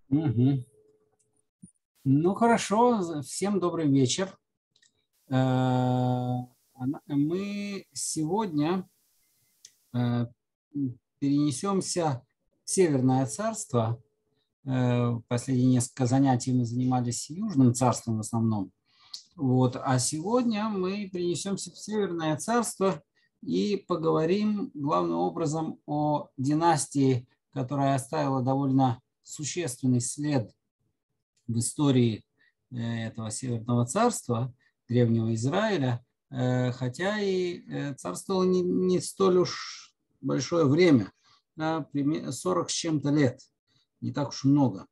Мгм. Ну хорошо, всем добрый вечер. Мы сегодня перенесемся в Северное царство. Последние несколько занятий мы занимались Южным царством в основном. Вот. А сегодня мы перенесемся в Северное царство и поговорим главным образом о династии, которая оставила довольно существенный след в истории этого Северного царства, древнего Израиля, хотя и царствовало не столь уж большое время, 40 с чем-то лет, не так уж много.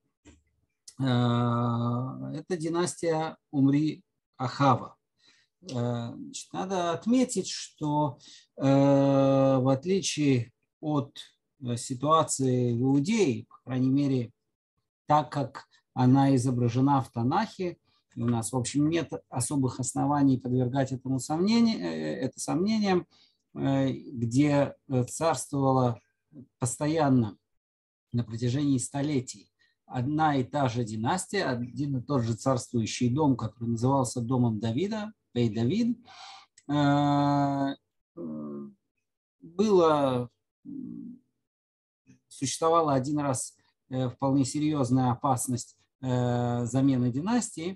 Это династия Умри Ахава. Надо отметить, что в отличие от ситуации в Иудее, по крайней мере, так как она изображена в Танахе, и у нас, в общем, нет особых оснований подвергать этому сомнениям, где царствовала постоянно на протяжении столетий одна и та же династия, один и тот же царствующий дом, который назывался домом Давида, Бей-Давид, существовала один раз вполне серьезная опасность замены династии,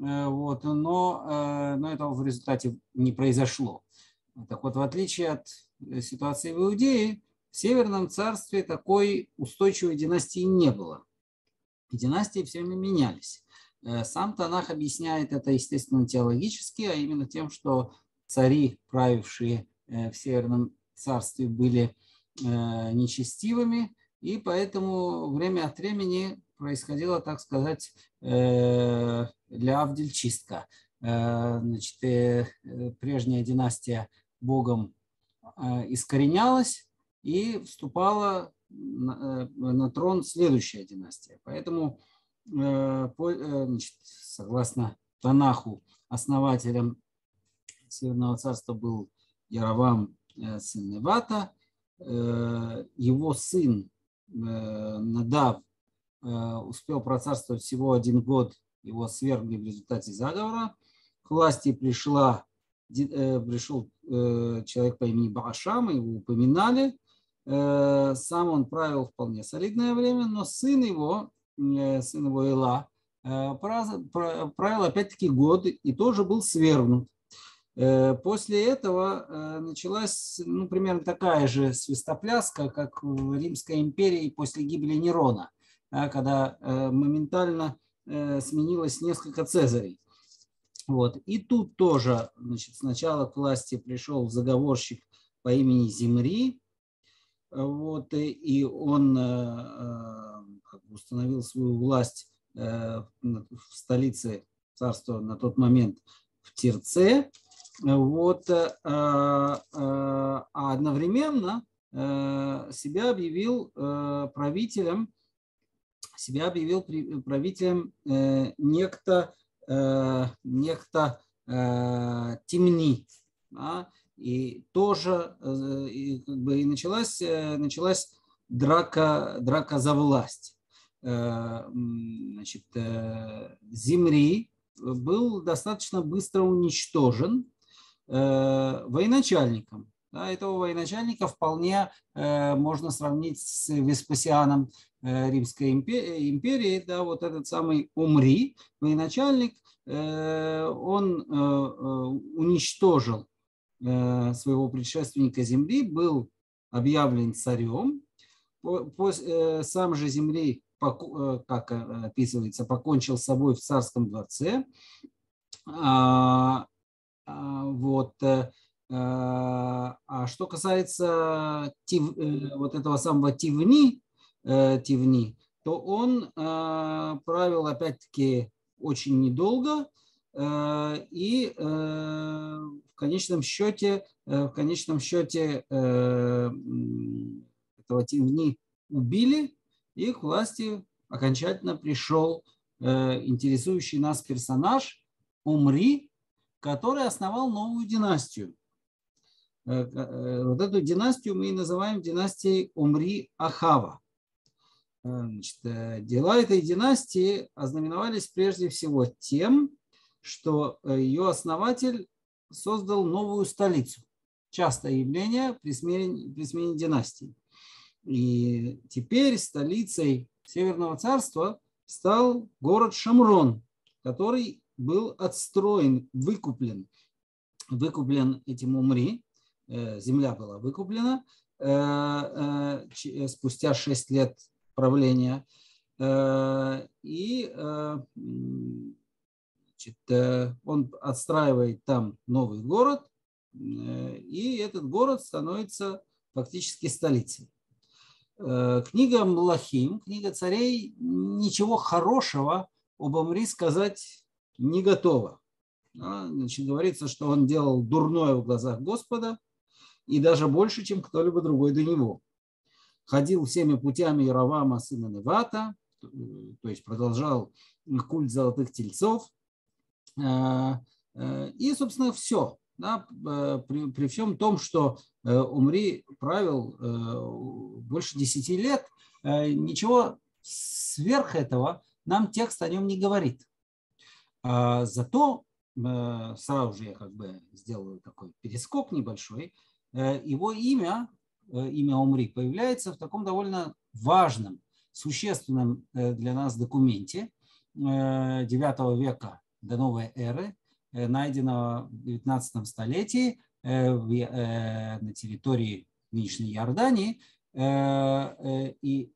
но этого в результате не произошло. Так вот, в отличие от ситуации в Иудее, в Северном царстве такой устойчивой династии не было. Династии все время менялись. Сам Танах объясняет это, естественно, теологически, а именно тем, что цари, правившие в Северном царстве, были нечестивыми, и поэтому время от времени происходила, так сказать, лявдиль чистка. Значит, прежняя династия Богом искоренялась и вступала на трон следующая династия. Поэтому, значит, согласно Танаху, основателем Северного царства был Яровам, сын Невата. Его сын Надав успел процарствовать всего 1 год, его свергли в результате заговора. К власти пришел человек по имени Бааша, мы его упоминали. Сам он правил вполне солидное время, но сын его Эла, правил опять-таки год и тоже был свергнут. После этого началась примерно такая же свистопляска, как в Римской империи после гибели Нерона, когда моментально сменилось несколько цезарей. Вот. И тут тоже, значит, сначала к власти пришел заговорщик по имени Зимри, вот, и он установил свою власть в столице царства на тот момент в Тирце. Вот, а одновременно себя объявил правителем некто Тимни. Да? И тоже и началась драка за власть. Значит, Зимри был достаточно быстро уничтожен военачальником. Да, этого военачальника вполне можно сравнить с Веспасианом Римской империи. Да, вот этот самый Умри, военачальник, он уничтожил своего предшественника Зимри, был объявлен царем. Сам же Зимри, как описывается, покончил с собой в царском дворце. Вот. А что касается вот этого самого Тивни, то он правил опять-таки очень недолго, и в конечном счете этого Тивни убили, и к власти окончательно пришел интересующий нас персонаж Умри, который основал новую династию. Вот эту династию мы и называем династией Умри Ахава. Значит, дела этой династии ознаменовались прежде всего тем, что ее основатель создал новую столицу. Частое явление при смене династий. И теперь столицей Северного царства стал город Шамрон, который был отстроен, выкуплен этим Умри. Земля была выкуплена спустя 6 лет правления. И он отстраивает там новый город, и этот город становится фактически столицей. Книга Млахим, книга царей, ничего хорошего об Омри сказать не готова. Значит, говорится, что он делал дурное в глазах Господа, и даже больше, чем кто-либо другой до него. Ходил всеми путями Яровама, сына Невата, то есть продолжал культ золотых тельцов. И, собственно, все. Да, при всем том, что Омри правил больше 10 лет, ничего сверх этого нам текст о нем не говорит. Зато, сразу же я как бы сделаю такой перескок небольшой, его имя Омри появляется в таком довольно важном, существенном для нас документе IX века до новой эры, найденного в 19 столетии на территории нынешней Иордании. И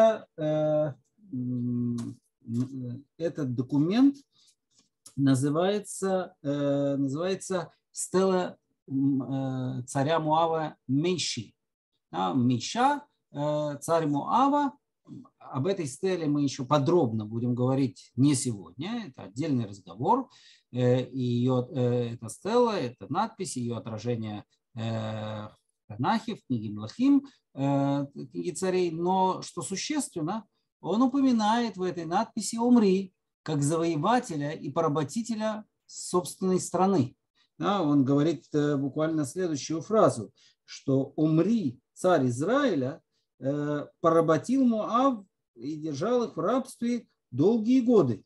этот документ называется «Стела царя Муава Мейши». Мейша, царь Муава. Об этой стеле мы еще подробно будем говорить не сегодня. Это отдельный разговор. И эта стела, это надпись, ее отражение в Танахе, в книге Млахим, книге царей. Но, что существенно, он упоминает в этой надписи Омри как завоевателя и поработителя собственной страны. Он говорит буквально следующую фразу, что Омри, царь Израиля, поработил Моав и держал их в рабстве долгие годы.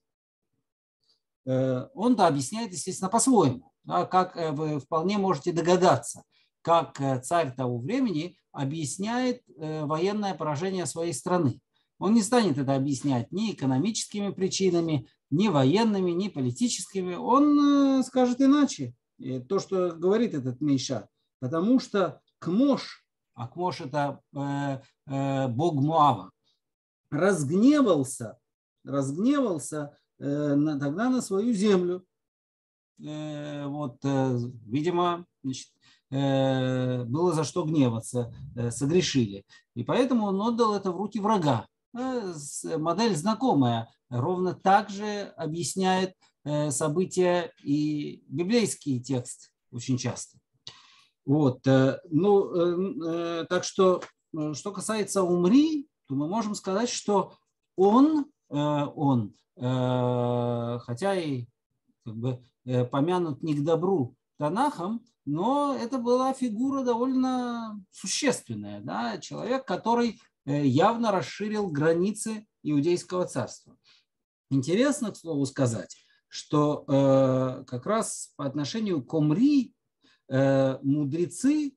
Он-то объясняет, естественно, по-своему, как вы вполне можете догадаться, как царь того времени объясняет военное поражение своей страны. Он не станет это объяснять ни экономическими причинами, ни военными, ни политическими. Он скажет иначе то, что говорит этот Мейша, потому что Кмош, а Кмош это бог Моава, разгневался тогда на свою землю. Видимо, значит, было за что гневаться, согрешили. И поэтому он отдал это в руки врага. Модель знакомая, ровно так же объясняет события и библейский текст очень часто. Так что, что касается Умри, то мы можем сказать, что он хотя и как бы помянут не к добру Танахом, но это была фигура довольно существенная, да? Человек, который явно расширил границы Иудейского царства. Интересно, к слову сказать, что как раз по отношению к Омри мудрецы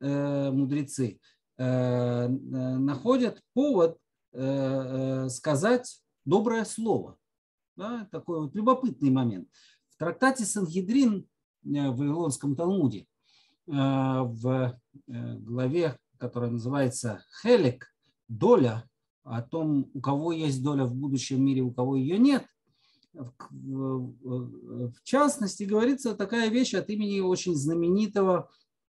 находят повод сказать доброе слово. Да, такой вот любопытный момент. В трактате Сангедрин в Вавилонском Талмуде в главе, которая называется «Хелек», доля, о том, у кого есть доля в будущем мире, у кого ее нет, в частности, говорится такая вещь от имени очень знаменитого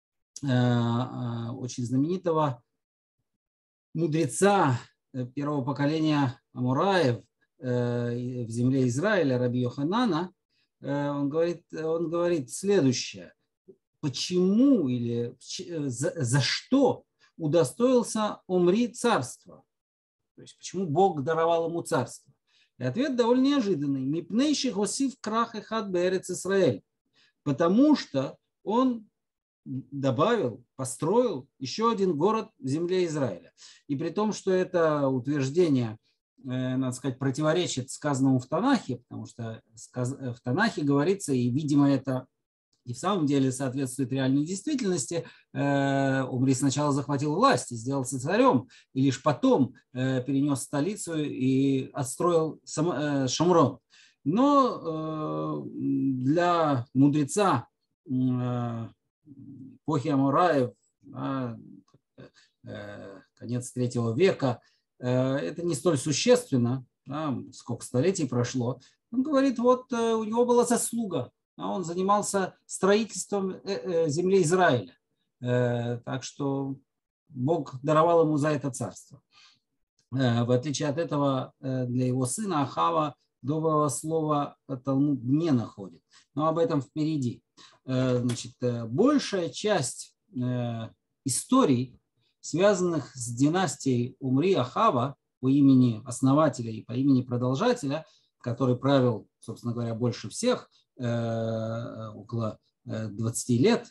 мудреца первого поколения Амураев в земле Израиля, Раби Йоханана. Он говорит следующее. Почему или за что удостоился Омри царства? То есть почему Бог даровал ему царство? И ответ довольно неожиданный. Мипнейши госив крах эхад беэрец Исраэль. Потому что он добавил, построил еще один город в земле Израиля. И при том, что это утверждение, надо сказать, противоречит сказанному в Танахе, потому что в Танахе говорится, и, видимо, это и в самом деле соответствует реальной действительности, Омри сначала захватил власть и сделался царем, и лишь потом перенес столицу и отстроил Шомрон. Но для мудреца эпохи Амураев, конец III века, это не столь существенно, сколько столетий прошло. Он говорит, вот у него была заслуга, он занимался строительством земли Израиля. Так что Бог даровал ему за это царство. В отличие от этого, для его сына Ахава доброго слова Талмуд не находит. Но об этом впереди. Значит, большая часть историй, связанных с династией Умри Ахава по имени основателя и по имени продолжателя, который правил, собственно говоря, больше всех, около 20 лет,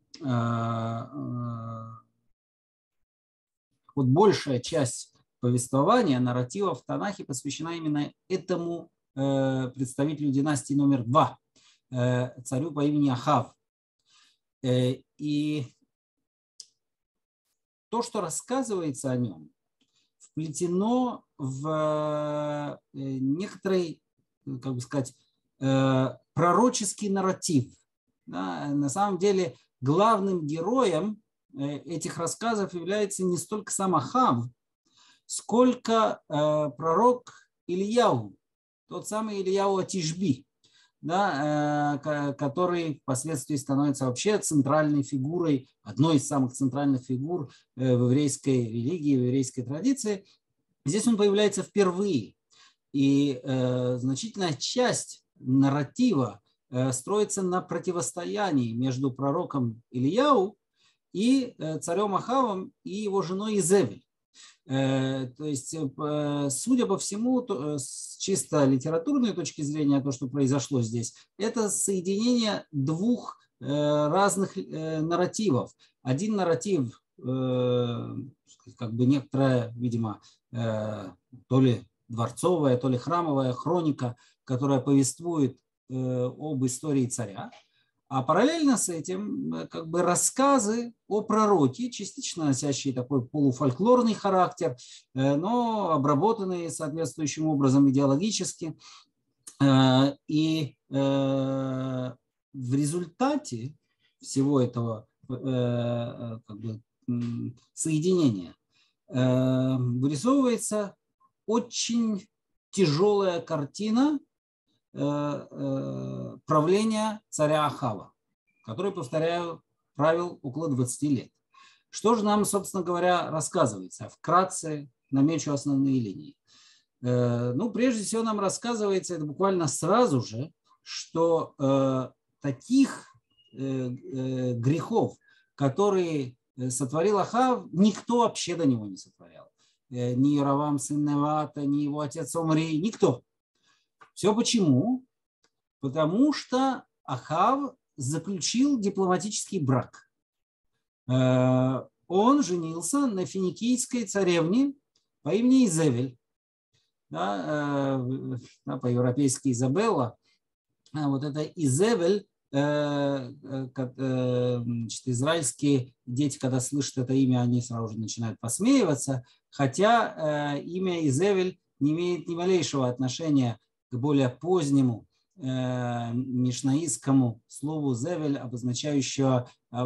вот большая часть повествования, нарратива в Танахе посвящена именно этому представителю династии номер 2, царю по имени Ахав. И то, что рассказывается о нем, вплетено в некоторый, как бы сказать, пророческий нарратив. Да, на самом деле главным героем этих рассказов является не столько сам Ахав, сколько пророк Ильяу, тот самый Ильяу Атишби, да, который впоследствии становится вообще центральной фигурой, одной из самых центральных фигур в еврейской религии, в еврейской традиции. Здесь он появляется впервые. И значительная часть нарратива строится на противостоянии между пророком Ильяу и царем Ахавом и его женой Изевель. То есть, судя по всему, с чисто литературной точки зрения, то, что произошло здесь, это соединение двух разных нарративов. Один нарратив, как бы некоторая, видимо, то ли дворцовая, то ли храмовая хроника, которая повествует об истории царя, а параллельно с этим как бы рассказы о пророке, частично носящие такой полуфольклорный характер, но обработанные соответствующим образом идеологически. И в результате всего этого как бы соединения вырисовывается очень тяжелая картина правления царя Ахава, который, повторяю, правил около 20 лет. Что же нам, собственно говоря, рассказывается? Вкратце намечу основные линии. Ну, прежде всего нам рассказывается это буквально сразу же, что таких грехов, которые сотворил Ахав, никто вообще до него не сотворял. Ни Яровам сын Невата, ни его отец Омри, никто. Все почему? Потому что Ахав заключил дипломатический брак. Он женился на финикийской царевне по имени Изевель, да, по-европейски Изабелла. Вот это Изевель, значит, израильские дети, когда слышат это имя, они сразу же начинают посмеиваться, хотя имя Изевель не имеет ни малейшего отношения к более позднему мишнаистскому слову «зевель», обозначающему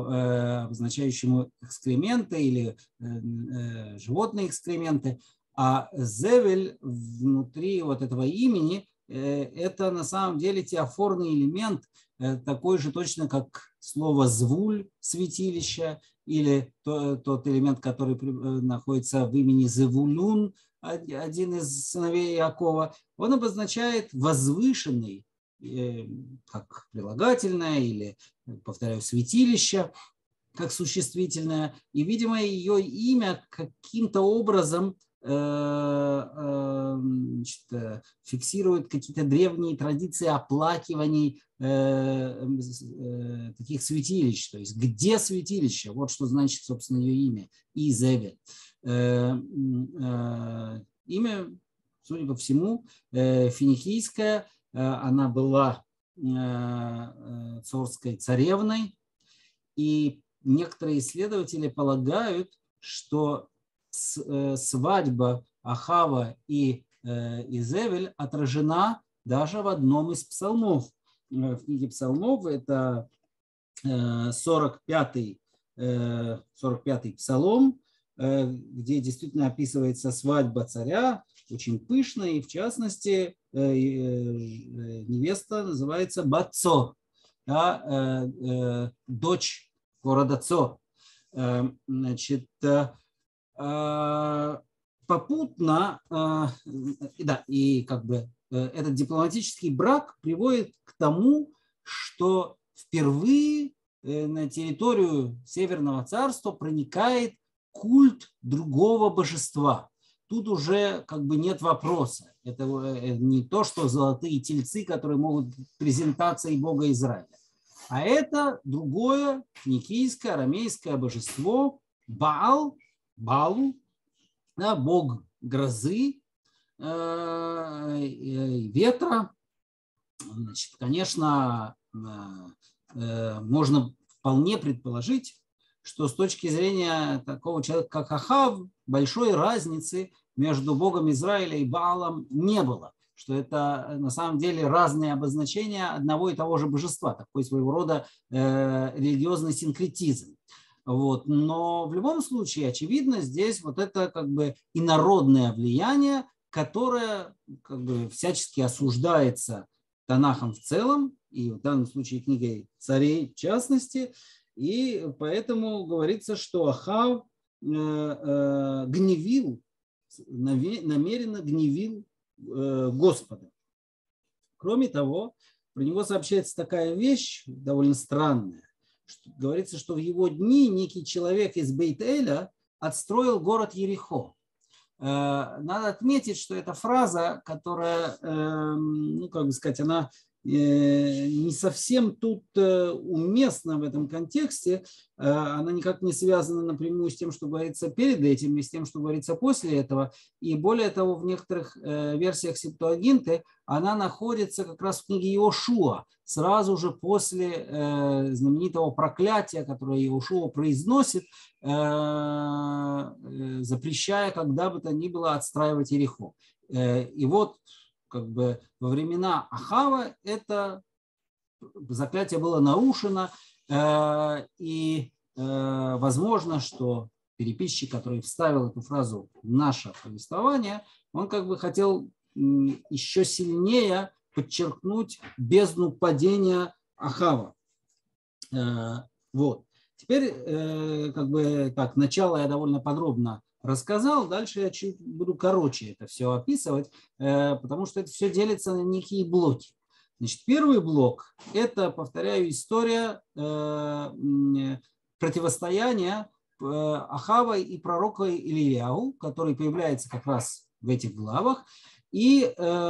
экскременты или животные экскременты. А «зевель» внутри вот этого имени – это на самом деле теофорный элемент, такой же точно, как слово «звуль» – святилище, или тот элемент, который находится в имени «зевулун», один из сыновей Иакова. Он обозначает возвышенный, как прилагательное, или, повторяю, святилище, как существительное. И, видимо, ее имя каким-то образом значит, фиксирует какие-то древние традиции оплакиваний таких святилищ. То есть где святилище? Вот что значит, собственно, ее имя. Изевель. Имя, судя по всему, финикийское. Она была цорской царевной. И некоторые исследователи полагают, что свадьба Ахава и Изевель отражена даже в одном из псалмов. В книге псалмов это 45-й псалом, где действительно описывается свадьба царя, очень пышная, и в частности невеста называется Бацо, дочь города Цо. Значит, попутно, да, и как бы этот дипломатический брак приводит к тому, что впервые на территорию Северного царства проникает культ другого божества. Тут уже как бы нет вопроса. Это не то, что золотые тельцы, которые могут быть презентацией Бога Израиля. А это другое финикийское, арамейское божество Балу, да, бог грозы, ветра. Значит, конечно, можно вполне предположить, что с точки зрения такого человека, как Ахав, большой разницы между Богом Израиля и Баалом не было. Что это на самом деле разные обозначения одного и того же божества, такой своего рода религиозный синкретизм. Вот. Но в любом случае, очевидно, здесь вот это как бы инородное влияние, которое как бы всячески осуждается Танахом в целом, и в данном случае книгой царей в частности, и поэтому говорится, что Ахав гневил, намеренно гневил Господа. Кроме того, про него сообщается такая вещь довольно странная. Что говорится, что в его дни некий человек из Бейт-Эля отстроил город Ерихо. Надо отметить, что эта фраза, которая, ну, как бы сказать, она не совсем тут уместна в этом контексте, она никак не связана напрямую с тем, что говорится перед этим, и с тем, что говорится после этого. И более того, в некоторых версиях Септуагинты она находится как раз в книге Иошуа, сразу же после знаменитого проклятия, которое Иошуа произносит, запрещая когда бы то ни было отстраивать Ерихо. И вот как бы во времена Ахава это заклятие было нарушено, и возможно, что переписчик, который вставил эту фразу в наше повествование, он как бы хотел еще сильнее подчеркнуть бездну падения Ахава. Вот. Теперь как бы так, начало я довольно подробно рассказал, дальше я чуть буду короче это все описывать, потому что это все делится на некие блоки. Значит, первый блок – это, повторяю, история противостояния Ахава и пророка Илияу, который появляется как раз в этих главах, и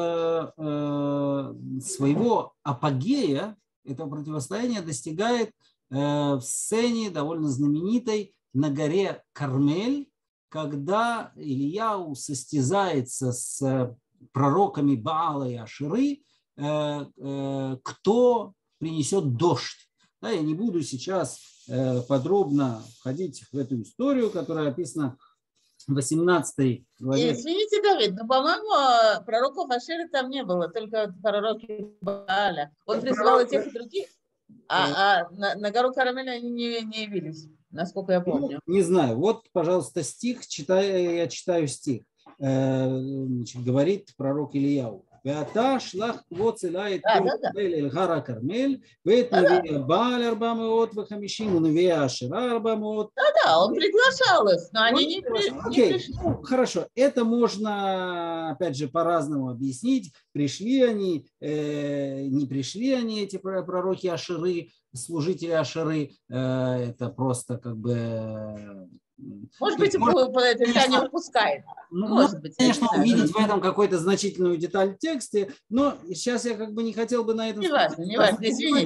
своего апогея этого противостояния достигает в сцене довольно знаменитой на горе Кармель, когда Илияу состязается с пророками Баала и Ашеры, кто принесет дождь. Да, я не буду сейчас подробно входить в эту историю, которая описана в 18 главе. Извините, Давид, но, по-моему, пророков Ашеры там не было, только пророки Бааля. Он призвал и тех, и других, а на гору Кармель они не явились, насколько я помню. Ну, не знаю. Вот, пожалуйста, стих, я читаю стих. Значит, говорит пророк Илияу. ואתה שלח קבוץ אליי את כל ישראל אל הר הכרמל, ואת נביאי הבעל 450 ונביאי האשרה 400. Да, он приглашал их, но они не пришли. Хорошо, это можно, опять же, по-разному объяснить. Пришли они, не пришли они, эти пророки Ашеры, служители Ашеры. Это просто как бы Может быть, это не упускает. Может быть, конечно, увидеть в этом какую-то значительную деталь в тексте, но сейчас я как бы не хотел бы на этом... Не важно, извини.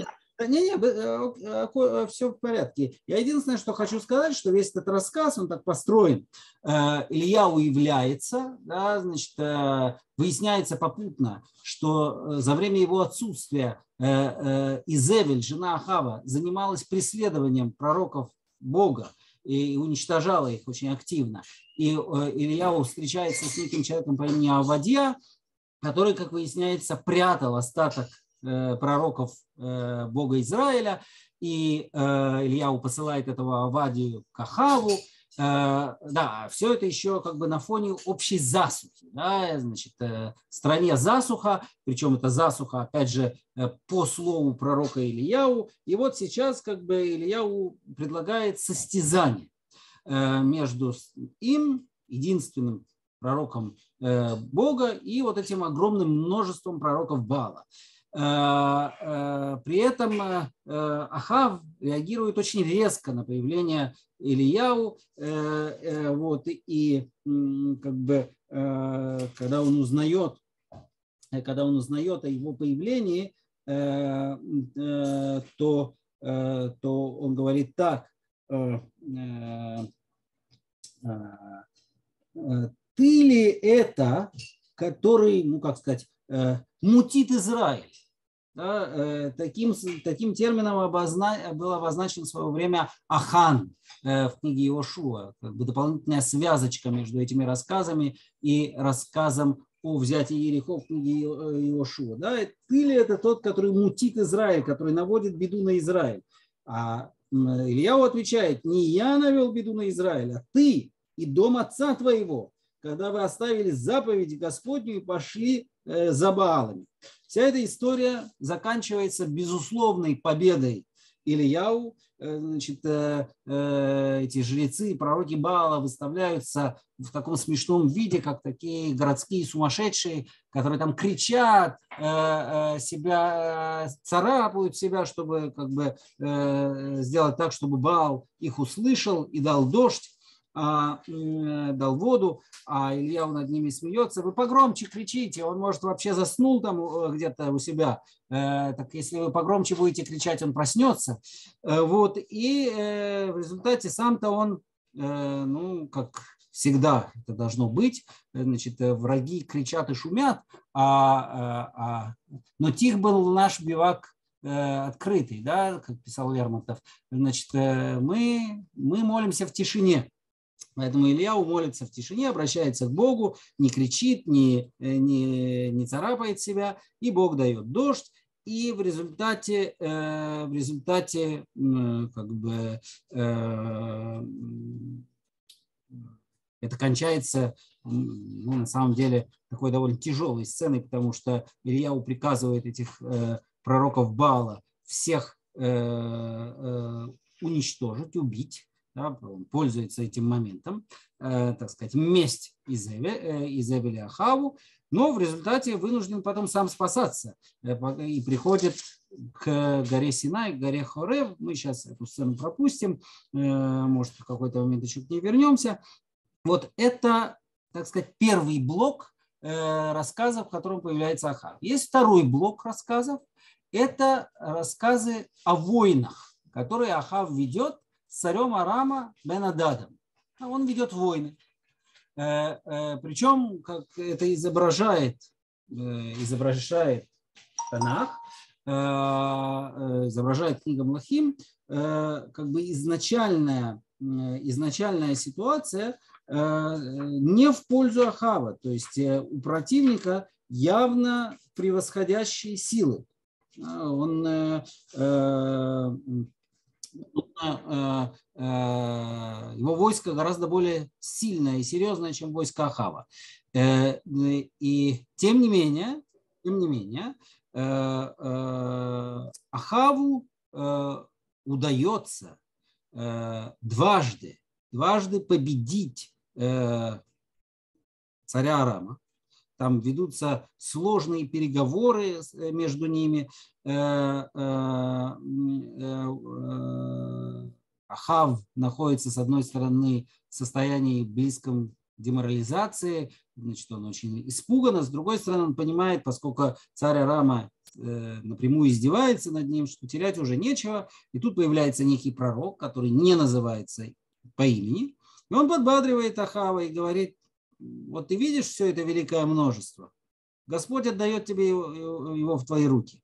Все в порядке. Я единственное, что хочу сказать, что весь этот рассказ, он так построен. Ильяу является, да, значит, выясняется попутно, что за время его отсутствия Изевель, жена Ахава, занималась преследованием пророков Бога и уничтожала их очень активно. И Ильяу встречается с неким человеком по имени Авадья, который, как выясняется, прятал остаток пророков Бога Израиля, и Ильяу посылает этого Авадию к Ахаву. Да, все это еще как бы на фоне общей засухи. Да, значит, в стране засуха, причем это засуха, опять же, по слову пророка Ильяу. И вот сейчас как бы Ильяу предлагает состязание между им, единственным пророком Бога, и вот этим огромным множеством пророков Баала. При этом Ахав реагирует очень резко на появление Ильяу, вот, и как бы когда он узнает о его появлении, то он говорит так: ты ли это, который, ну как сказать, мутит Израиль? Да, таким термином был обозначен в свое время Ахан в книге Иошуа, как бы дополнительная связочка между этими рассказами и рассказом о взятии Иерихо в книге Иошуа. Да, ты ли это тот, который мутит Израиль, который наводит беду на Израиль? А Ильяу отвечает: не я навел беду на Израиль, а ты и дом отца твоего, когда вы оставили заповеди Господню и пошли за Баалами. Вся эта история заканчивается безусловной победой Ильяу. Значит, эти жрецы, пророки Баала выставляются в таком смешном виде, как такие городские сумасшедшие, которые там кричат, себя царапают себя, чтобы как бы сделать так, чтобы Баал их услышал и дал дождь, дал воду, а Ильяу над ними смеется. Вы погромче кричите, он, может, вообще заснул там где-то у себя. Так если вы погромче будете кричать, он проснется. Вот. И в результате сам-то он, ну, как всегда это должно быть, значит, враги кричат и шумят, но тих был наш бивак открытый, да, как писал Лермонтов. Значит, мы молимся в тишине. Поэтому Ильяу молится в тишине, обращается к Богу, не кричит, не царапает себя, и Бог дает дождь. И в результате как бы, это кончается, ну, на самом деле, такой довольно тяжелой сценой, потому что Ильяу приказывает этих пророков Баала всех уничтожить, убить. Да, он пользуется этим моментом, так сказать, месть Изевеля Ахаву, но в результате вынужден потом сам спасаться и приходит к горе Синай, к горе Хорев. Мы сейчас эту сцену пропустим, может, в какой-то момент еще к ней вернемся. Вот это, так сказать, первый блок рассказов, в котором появляется Ахав. Есть второй блок рассказов, это рассказы о войнах, которые Ахав ведет с царем Арама Бен-Ададом. Он ведет войны. Причем, как это изображает Танах, изображает книга Млахим, как бы изначальная ситуация не в пользу Ахава. То есть у противника явно превосходящие силы. Его войско гораздо более сильное и серьезное, чем войско Ахава. И тем не менее, Ахаву удается дважды победить царя Арама. Там ведутся сложные переговоры между ними. Ахав находится, с одной стороны, состоянии близком к деморализации, значит, он очень испуган, а с другой стороны он понимает, поскольку царь Арама напрямую издевается над ним, что терять уже нечего, и тут появляется некий пророк, который не называется по имени, и он подбадривает Ахава и говорит: вот ты видишь все это великое множество, Господь отдает тебе его в твои руки.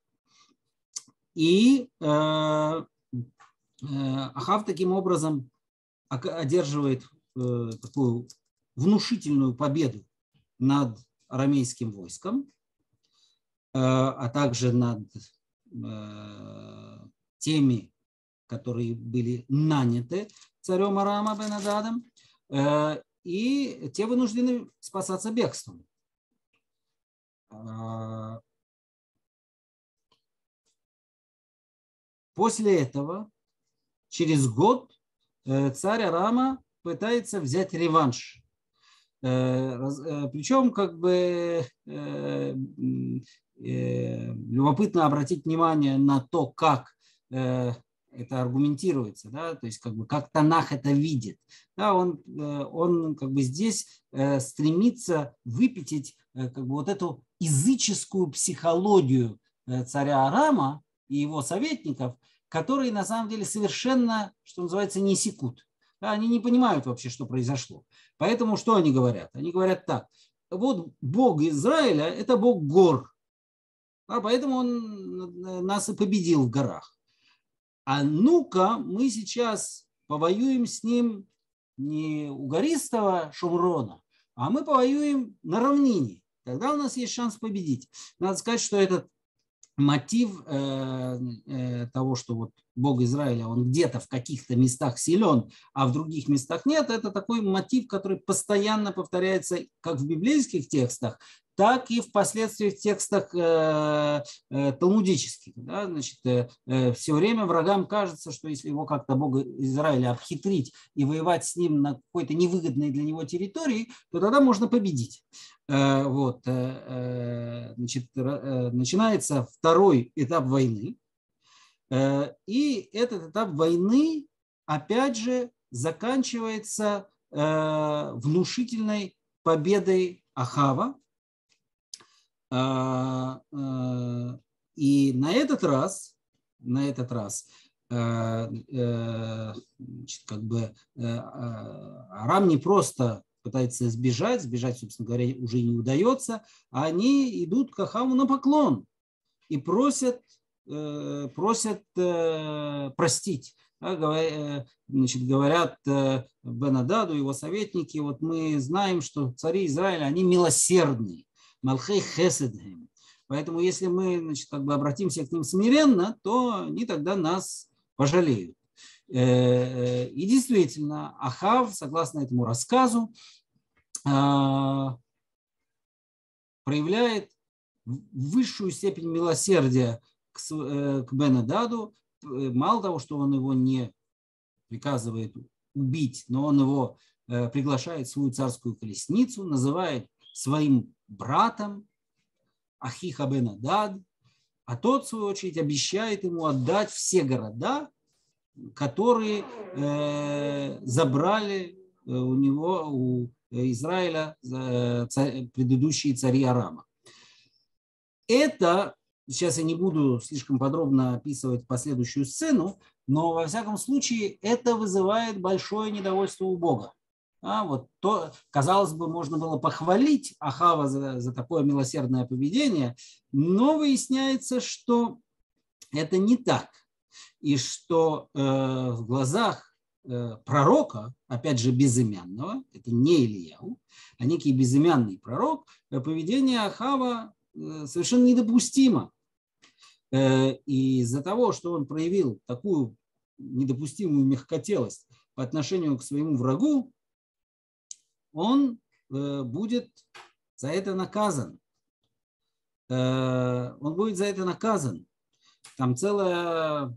И Ахав таким образом одерживает такую внушительную победу над арамейским войском, а также над теми, которые были наняты царем Арама Бен-Ададом, и те вынуждены спасаться бегством. После этого, через год, царь Арама пытается взять реванш. Причем, как бы, любопытно обратить внимание на то, как это аргументируется, да, то есть как бы как Танах это видит. Да, он как бы здесь стремится выпятить как бы вот эту языческую психологию царя Арама и его советников, которые на самом деле совершенно, что называется, не секут. Да, они не понимают вообще, что произошло. Поэтому что они говорят? Они говорят так: вот Бог Израиля – это Бог гор, а поэтому он нас и победил в горах. А ну-ка мы сейчас повоюем с ним не у гористого Шумрона, а мы повоюем на равнине. Тогда у нас есть шанс победить. Надо сказать, что этот мотив того, что вот Бог Израиля, он где-то в каких-то местах силен, а в других местах нет, это такой мотив, который постоянно повторяется как в библейских текстах, так и впоследствии в текстах талмудических. Да? Значит, все время врагам кажется, что если его как-то Бог Израиля обхитрить и воевать с ним на какой-то невыгодной для него территории, то тогда можно победить. Вот. Значит, начинается второй этап войны. И этот этап войны, опять же, заканчивается внушительной победой Ахава. И на этот раз значит, как бы Арам не просто пытается сбежать, собственно говоря, уже не удается, а они идут к Ахаву на поклон и просят простить. Значит, говорят Бен-Ададу, его советники: вот мы знаем, что цари Израиля, они милосердные, малхей хеседхем. Поэтому если мы, значит, как бы обратимся к ним смиренно, то они тогда нас пожалеют. И действительно, Ахав, согласно этому рассказу, проявляет высшую степень милосердия к Бен-Ададу. Мало того, что он его не приказывает убить, но он его приглашает в свою царскую колесницу, называет своим братом Ахиха Бен-Адад, а тот, в свою очередь, обещает ему отдать все города, которые забрали у Израиля предыдущие цари Арама. Это, сейчас я не буду слишком подробно описывать последующую сцену, но во всяком случае это вызывает большое недовольство у Бога. Вот то, казалось бы, можно было похвалить Ахава за такое милосердное поведение, но выясняется, что это не так. И что в глазах пророка, опять же безымянного, это не Ильяу, а некий безымянный пророк, поведение Ахава совершенно недопустимо. И из-за того, что он проявил такую недопустимую мягкотелость по отношению к своему врагу, он будет за это наказан. Он будет за это наказан. Там целый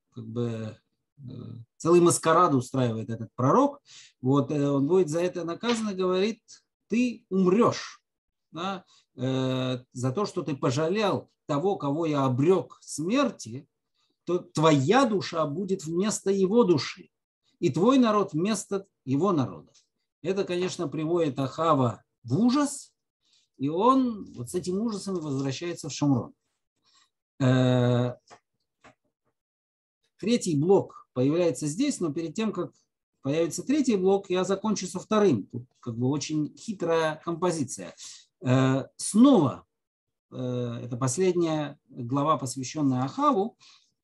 маскарад устраивает этот пророк. Вот, он будет за это наказан и говорит: ты умрешь, да, за то, что ты пожалел того, кого я обрек смерти, то твоя душа будет вместо его души, и твой народ вместо его народа. Это, конечно, приводит Ахава в ужас, и он вот с этим ужасом возвращается в Шумрон. Третий блок появляется здесь, но перед тем, как появится третий блок, я закончу со вторым. Тут как бы очень хитрая композиция. Снова, это последняя глава, посвященная Ахаву,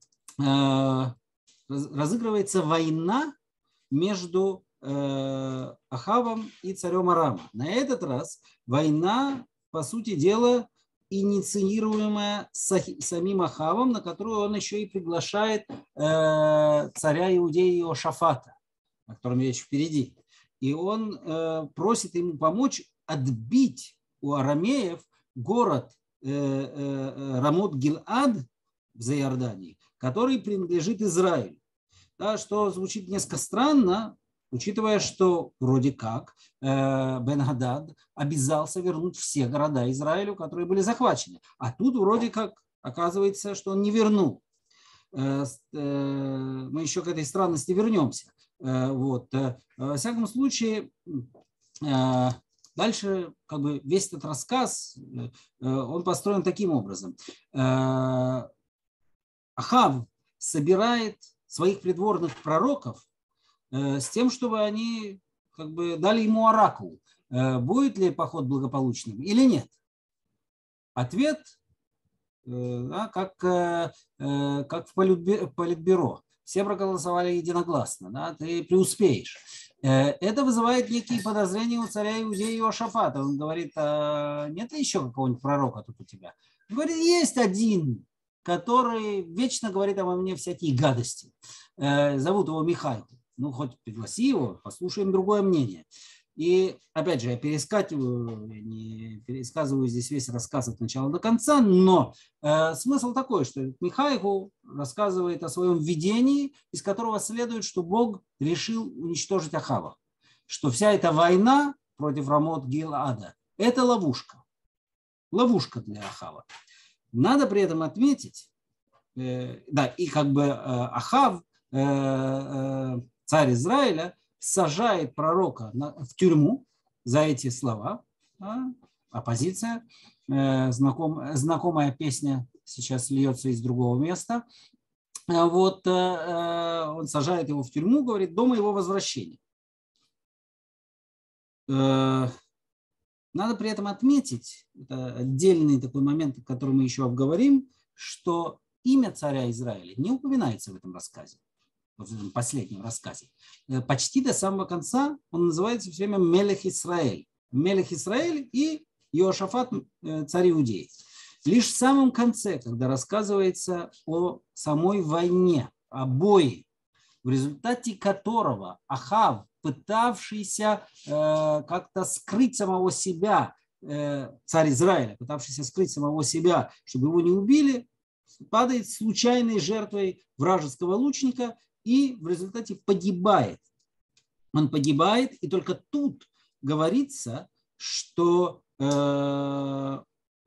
разыгрывается война между Ахавом и царем Арама. На этот раз война, по сути дела, инициируемая самим Ахавом, на которую он еще и приглашает царя Иудеи Иошафата, о котором речь впереди. И он просит ему помочь отбить у арамеев город Рамот-Гилад в Заиордании, который принадлежит Израилю. Да, что звучит несколько странно, учитывая, что вроде как Бен-Гадад обязался вернуть все города Израилю, которые были захвачены. А тут вроде как оказывается, что он не вернул. Мы еще к этой странности вернемся. Вот. Во всяком случае, дальше как бы весь этот рассказ, он построен таким образом. Ахав собирает своих придворных пророков с тем, чтобы они как бы дали ему оракул, будет ли поход благополучным или нет. Ответ, да, как в политбюро. Все проголосовали единогласно, да, ты преуспеешь. Это вызывает некие подозрения у царя Иудеи Иошафата. Он говорит, нет ли еще какого-нибудь пророка тут у тебя? Он говорит, есть один, который вечно говорит обо мне всякие гадости. Зовут его Михай. Ну, хоть пригласи его, послушаем другое мнение. И, опять же, я не пересказываю здесь весь рассказ от начала до конца, но смысл такой, что Михайху рассказывает о своем видении, из которого следует, что Бог решил уничтожить Ахава. Что вся эта война против Рамот-Гилада – это ловушка. Ловушка для Ахава. Надо при этом отметить, да, и как бы Ахав, царь Израиля, сажает пророка в тюрьму за эти слова. Оппозиция, знакомая песня сейчас льется из другого места. Вот он сажает его в тюрьму, говорит, до моего возвращения. Надо при этом отметить, это отдельный такой момент, который мы еще обговорим, что имя царя Израиля не упоминается в этом рассказе, в этом последнем рассказе. Почти до самого конца он называется все время Мелех Исраэль. Мелех Исраэль и Иошафат, царь Иудеи. Лишь в самом конце, когда рассказывается о самой войне, о бое, в результате которого Ахав, пытавшийся как-то скрыть самого себя, царь Израиля, пытавшийся скрыть самого себя, чтобы его не убили, падает случайной жертвой вражеского лучника и в результате погибает. Он погибает, и только тут говорится, что что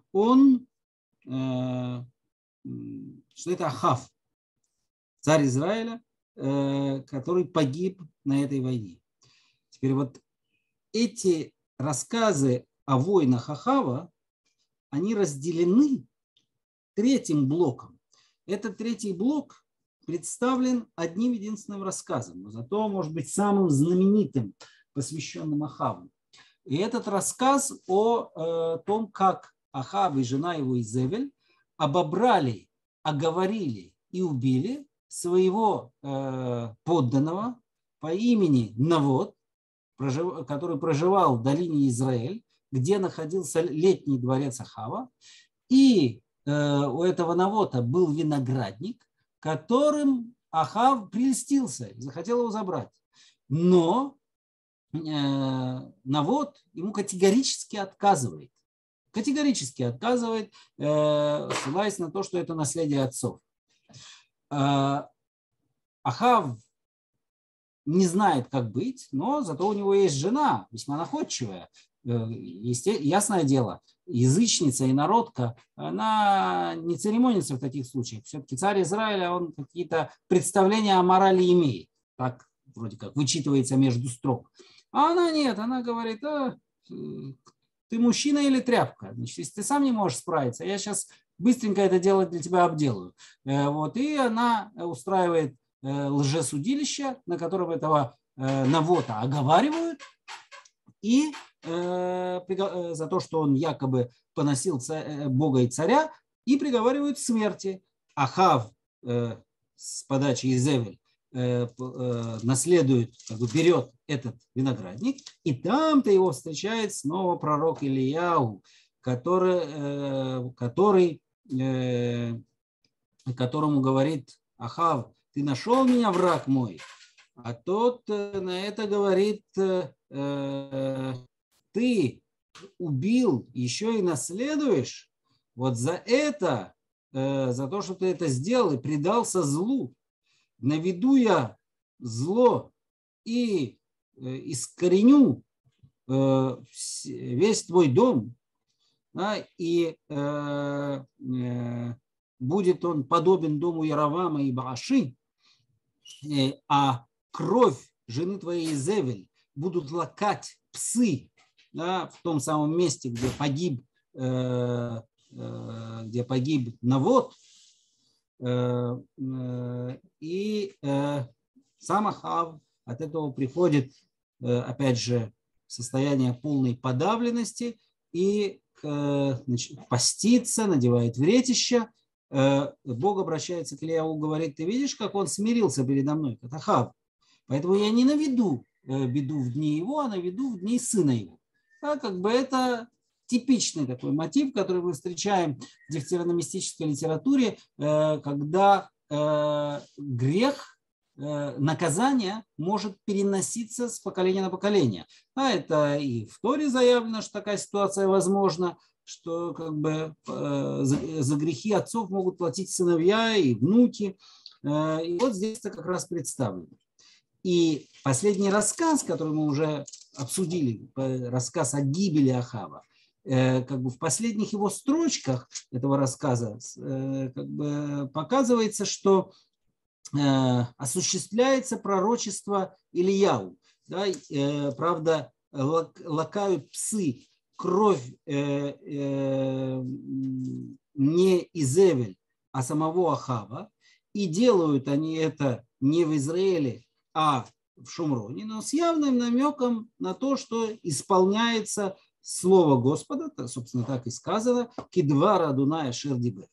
это Ахав, царь Израиля, который погиб на этой войне. Теперь вот эти рассказы о войнах Ахава, они разделены третьим блоком. Этот третий блок представлен одним единственным рассказом, но зато может быть самым знаменитым, посвященным Ахаву. И этот рассказ о том, как Ахав и жена его Изевель обобрали, оговорили и убили своего подданного по имени Навот, который проживал в долине Израиль, где находился летний дворец Ахава. И у этого Навота был виноградник, которым Ахав прельстился и захотел его забрать. Но Навот ему категорически отказывает. Ссылаясь на то, что это наследие отцов. Ахав не знает, как быть, но зато у него есть жена, весьма находчивая. Ясное дело, язычница, инородка, она не церемонится в таких случаях. Все-таки царь Израиля, он какие-то представления о морали имеет. Так вроде как вычитывается между строк. А она нет, она говорит: ты мужчина или тряпка? Значит, если ты сам не можешь справиться, я сейчас быстренько это дело для тебя обделаю. Вот, и она устраивает лжесудилище, на котором этого Навота оговаривают, и за то, что он якобы поносил Бога и царя, и приговаривают к смерти. Ахав с подачи Изевель наследует, как бы берет этот виноградник, и там-то его встречает снова пророк Илияу, которому говорит: Ахав, ты нашел меня, враг мой? А тот на это говорит: ты убил, еще и наследуешь? Вот за это, за то, что ты это сделал и предался злу, наведу я зло и искореню весь твой дом, да, и будет он подобен дому Яровама и Бааши, а кровь жены твоей Изевель будут лакать псы, да, в том самом месте, где погиб Навот. И сам Ахав от этого приходит, опять же, в состояние полной подавленности и постится, надевает вретище. Бог обращается к Илияу, говорит: ты видишь, как он смирился передо мной, как Ахав? Поэтому я не наведу беду в дни его, а наведу в дни сына его. Да, как бы это типичный такой мотив, который мы встречаем в дифтерономистической литературе, когда грех, наказание может переноситься с поколения на поколение. А это и в Торе заявлено, что такая ситуация возможна, что как бы за грехи отцов могут платить сыновья и внуки. И вот здесь это как раз представлено. И последний рассказ, который мы уже обсудили, рассказ о гибели Ахава, как бы в последних его строчках этого рассказа как бы показывается, что осуществляется пророчество Илияу. Да, правда, лакают псы кровь не Изевель, а самого Ахава, и делают они это не в Израиле, а в Шумроне, но с явным намеком на то, что исполняется слово Господа, собственно, так и сказано: «Кидвара Адуная Ашер дибер».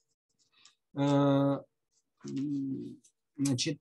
Значит,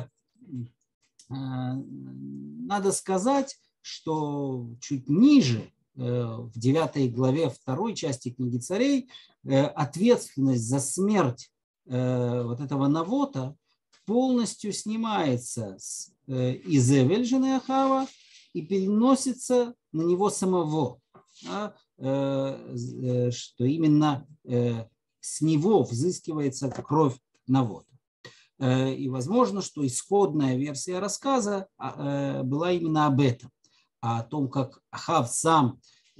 надо сказать, что чуть ниже, в 9 главе 2 части книги Царей, ответственность за смерть вот этого Навота полностью снимается с Изевель, жены Ахава, и переносится на него самого. Да, что именно с него взыскивается кровь Навота. И возможно, что исходная версия рассказа была именно об этом, о том, как Ахав сам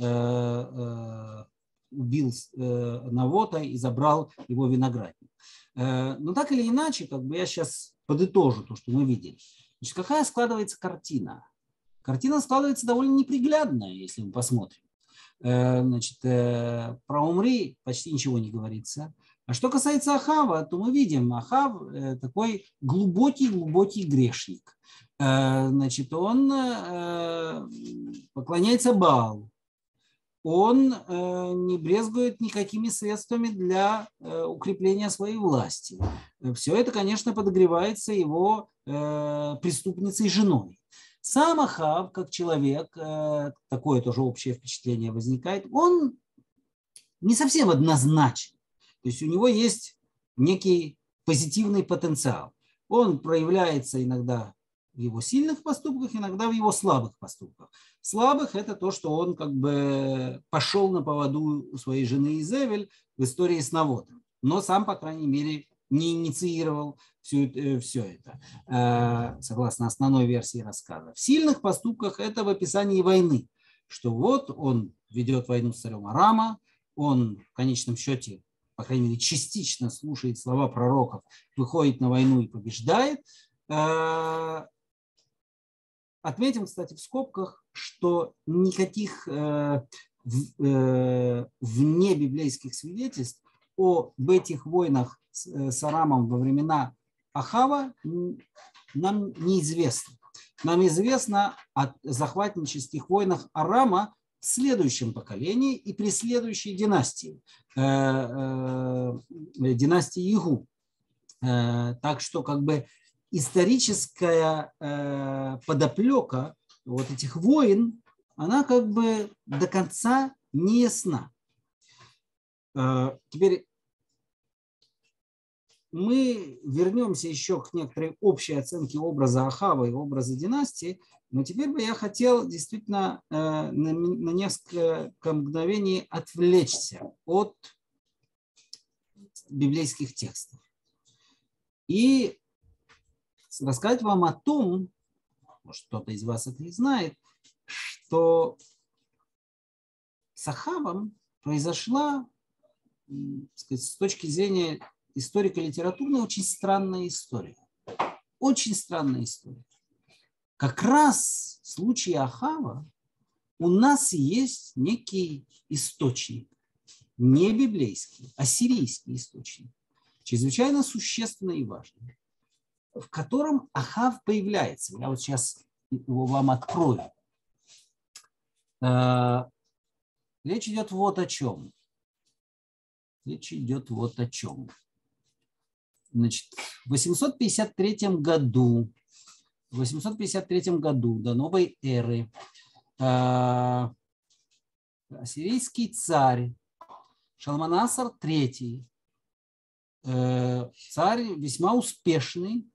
убил Навота и забрал его виноградник. Но так или иначе, как бы я сейчас подытожу то, что мы видели. Значит, какая складывается картина? Картина складывается довольно неприглядная, если мы посмотрим. Значит, про Умри почти ничего не говорится. А что касается Ахава, то мы видим, Ахав такой глубокий грешник. Значит, он поклоняется Баалу. Он не брезгует никакими средствами для укрепления своей власти. Все это, конечно, подогревается его преступницей женой. Сам Ахав, как человек, такое тоже общее впечатление возникает, он не совсем однозначен. То есть у него есть некий позитивный потенциал. Он проявляется иногда в его сильных поступках, иногда в его слабых поступках. Слабых – это то, что он как бы пошел на поводу у своей жены Изевель в истории с Навотом, но сам, по крайней мере, не инициировал все это, согласно основной версии рассказа. В сильных поступках это в описании войны, что вот он ведет войну с царем Арама, он в конечном счете, по крайней мере, частично слушает слова пророков, выходит на войну и побеждает. Отметим, кстати, в скобках, что никаких внебиблейских свидетельств об этих войнах с Арамом во времена Ахава нам неизвестно. Нам известно о захватнических войнах Арама в следующем поколении и при следующей династии, династии Игу. Так что как бы историческая подоплека вот этих войн, она как бы до конца не ясна. Теперь мы вернемся еще к некоторой общей оценке образа Ахава и образа династии, но теперь бы я хотел действительно на несколько мгновений отвлечься от библейских текстов и рассказать вам о том, может, кто-то из вас это и знает, что с Ахавом произошла, так сказать, с точки зрения историко-литературной очень странная история. Очень странная история. Как раз в случае Ахава у нас есть некий источник, не библейский, а сирийский источник, чрезвычайно существенный и важный, в котором Ахав появляется. Я вот сейчас его вам открою. Речь идет вот о чем. Речь идет вот о чем. Значит, в 853 году до новой эры ассирийский царь Шалманасар III, царь весьма успешный,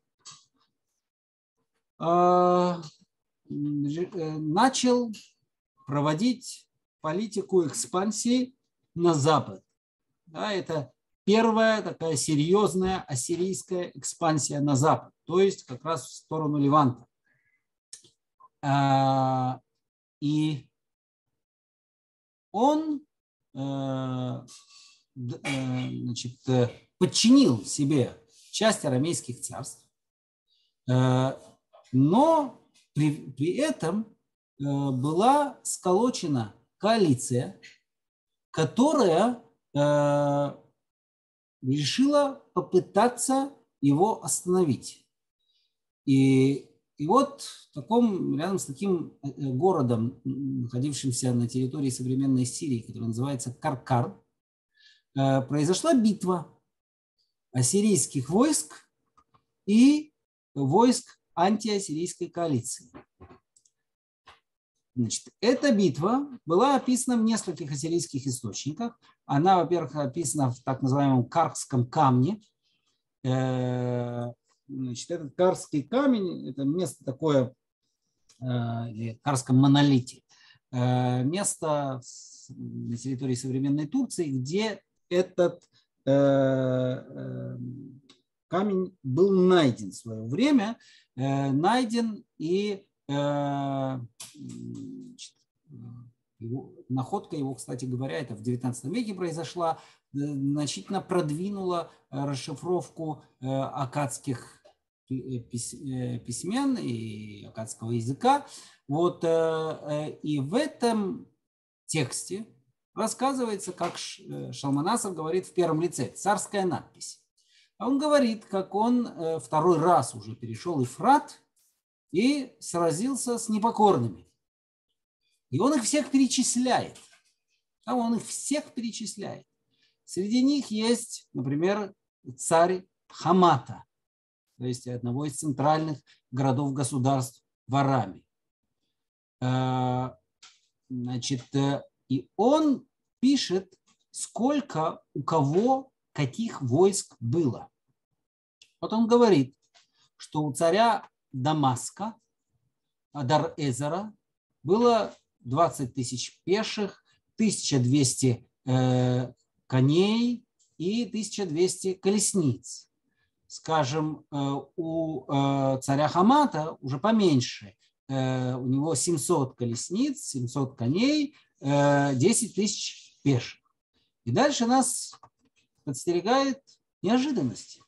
начал проводить политику экспансии на запад. Да, это первая такая серьезная ассирийская экспансия на запад, то есть как раз в сторону Леванта. И он значит, подчинил себе часть арамейских царств, но при этом была сколочена коалиция, которая решила попытаться его остановить. И вот в таком, рядом с таким городом, находившимся на территории современной Сирии, который называется Каркар, произошла битва ассирийских войск и войск антиассирийской коалиции. Значит, эта битва была описана в нескольких ассирийских источниках. Она, во-первых, описана в так называемом Карском камне. Значит, этот Карский камень – это место такое, или Карском монолите, место на территории современной Турции, где этот камень был найден в свое время, найден и находка его, кстати говоря, это в XIX веке произошла, значительно продвинула расшифровку аккадских письмен и аккадского языка. Вот, и в этом тексте рассказывается, как Шалманасар говорит в первом лице, царская надпись. Он говорит, как он второй раз уже перешел Ефрат и сразился с непокорными. И он их всех перечисляет. Среди них есть, например, царь Хамата, то есть одного из центральных городов-государств в Араме. Значит, и он пишет, сколько у кого каких войск было. Вот он говорит, что у царя Дамаска, Адар-Эзера, было 20 тысяч пеших, 1200 коней и 1200 колесниц. Скажем, у царя Хамата уже поменьше. У него 700 колесниц, 700 коней, 10 тысяч пеших. И дальше нас подстерегает неожиданность.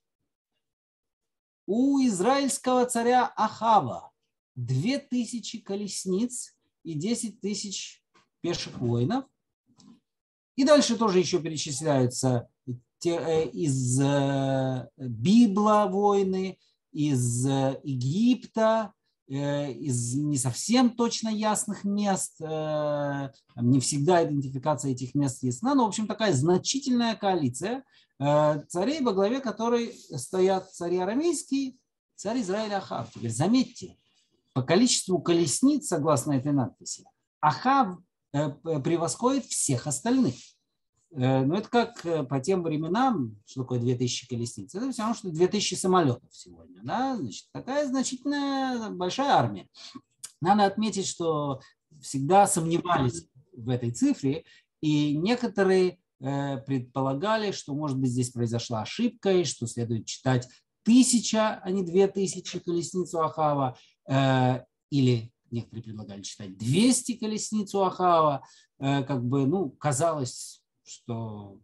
У израильского царя Ахава 2000 колесниц и 10 тысяч пеших воинов. И дальше тоже еще перечисляются из Библа войны, из Египта, из не совсем точно ясных мест. Не всегда идентификация этих мест ясна, но, в общем, такая значительная коалиция царей, во главе которой стоят цари арамейские, царь Израиля Ахав. Теперь заметьте, по количеству колесниц, согласно этой надписи, Ахав превосходит всех остальных. Но это как по тем временам, что такое 2000 колесниц, это все равно, что 2000 самолетов сегодня. Да? Значит, такая значительная большая армия. Надо отметить, что всегда сомневались в этой цифре, и некоторые предполагали, что, может быть, здесь произошла ошибка, и что следует читать 1000, а не 2000 колесниц у Ахава, или некоторые предлагали читать 200 колесниц у Ахава, как бы, ну, казалось, что,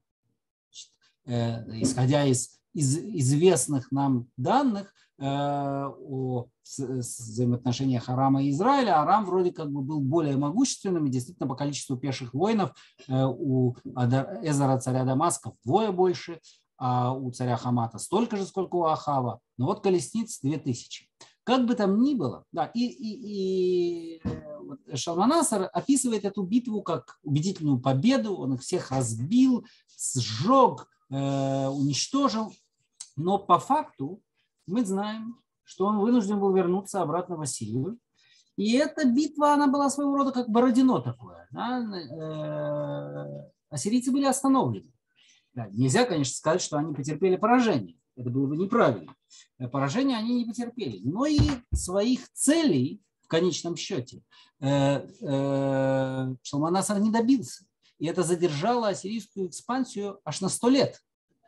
исходя из известных нам данных о взаимоотношениях Арама и Израиля, Арам вроде как бы был более могущественным, и действительно по количеству пеших воинов у Эзара, царя Дамаска, вдвое больше, а у царя Хамата столько же, сколько у Ахава. Но вот колесниц 2000. Как бы там ни было, да, и Шалманасар описывает эту битву как убедительную победу, он их всех разбил, сжег, уничтожил, но по факту мы знаем, что он вынужден был вернуться обратно в Ассирию, и эта битва, она была своего рода как Бородино такое, да? Ассирийцы были остановлены. Да, нельзя, конечно, сказать, что они потерпели поражение. Это было бы неправильно. Поражения они не потерпели. Но и своих целей в конечном счете Шалманасар не добился. И это задержало ассирийскую экспансию аж на 100 лет.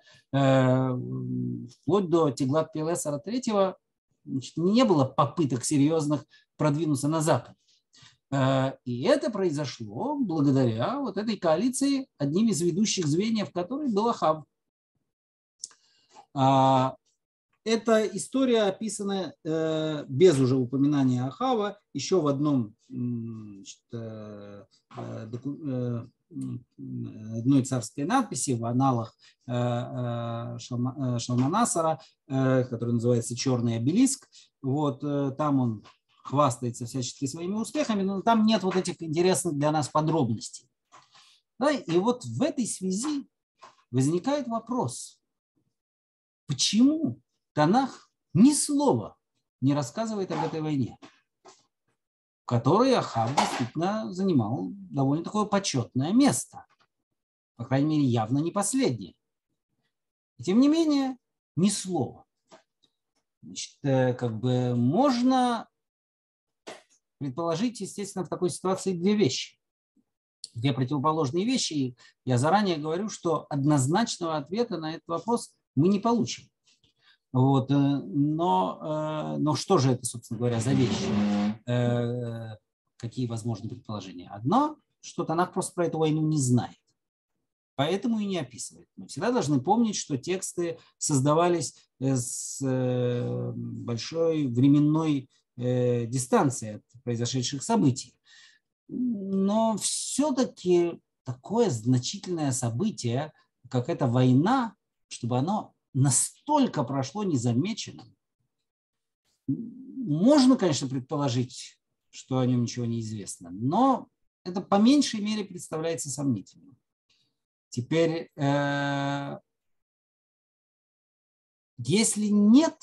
Вплоть до Тиглат-Пилесара III не было попыток серьезных продвинуться на запад. И это произошло благодаря вот этой коалиции, одним из ведущих звеньев которой был Ахав. Эта история описана без уже упоминания Ахава еще в одной царской надписи в аналах Шалманасара, который называется «Черный обелиск». Вот, там он хвастается всячески своими успехами, но там нет вот этих интересных для нас подробностей. Да, и вот в этой связи возникает вопрос, почему Танах ни слова не рассказывает об этой войне, в которой Ахав действительно занимал довольно такое почетное место, по крайней мере, явно не последнее. И тем не менее, ни слова. Значит, как бы можно предположить, естественно, в такой ситуации две вещи. Две противоположные вещи. И я заранее говорю, что однозначного ответа на этот вопрос мы не получим. Вот. Но что же это, собственно говоря, за вещи? Какие возможны предположения? Одно, что Танах просто про эту войну не знает. Поэтому и не описывает. Мы всегда должны помнить, что тексты создавались с большой временной дистанции от произошедших событий. Но все-таки такое значительное событие, как эта война, чтобы оно настолько прошло незамеченным, можно, конечно, предположить, что о нем ничего не известно, но это по меньшей мере представляется сомнительным. Теперь, если нет,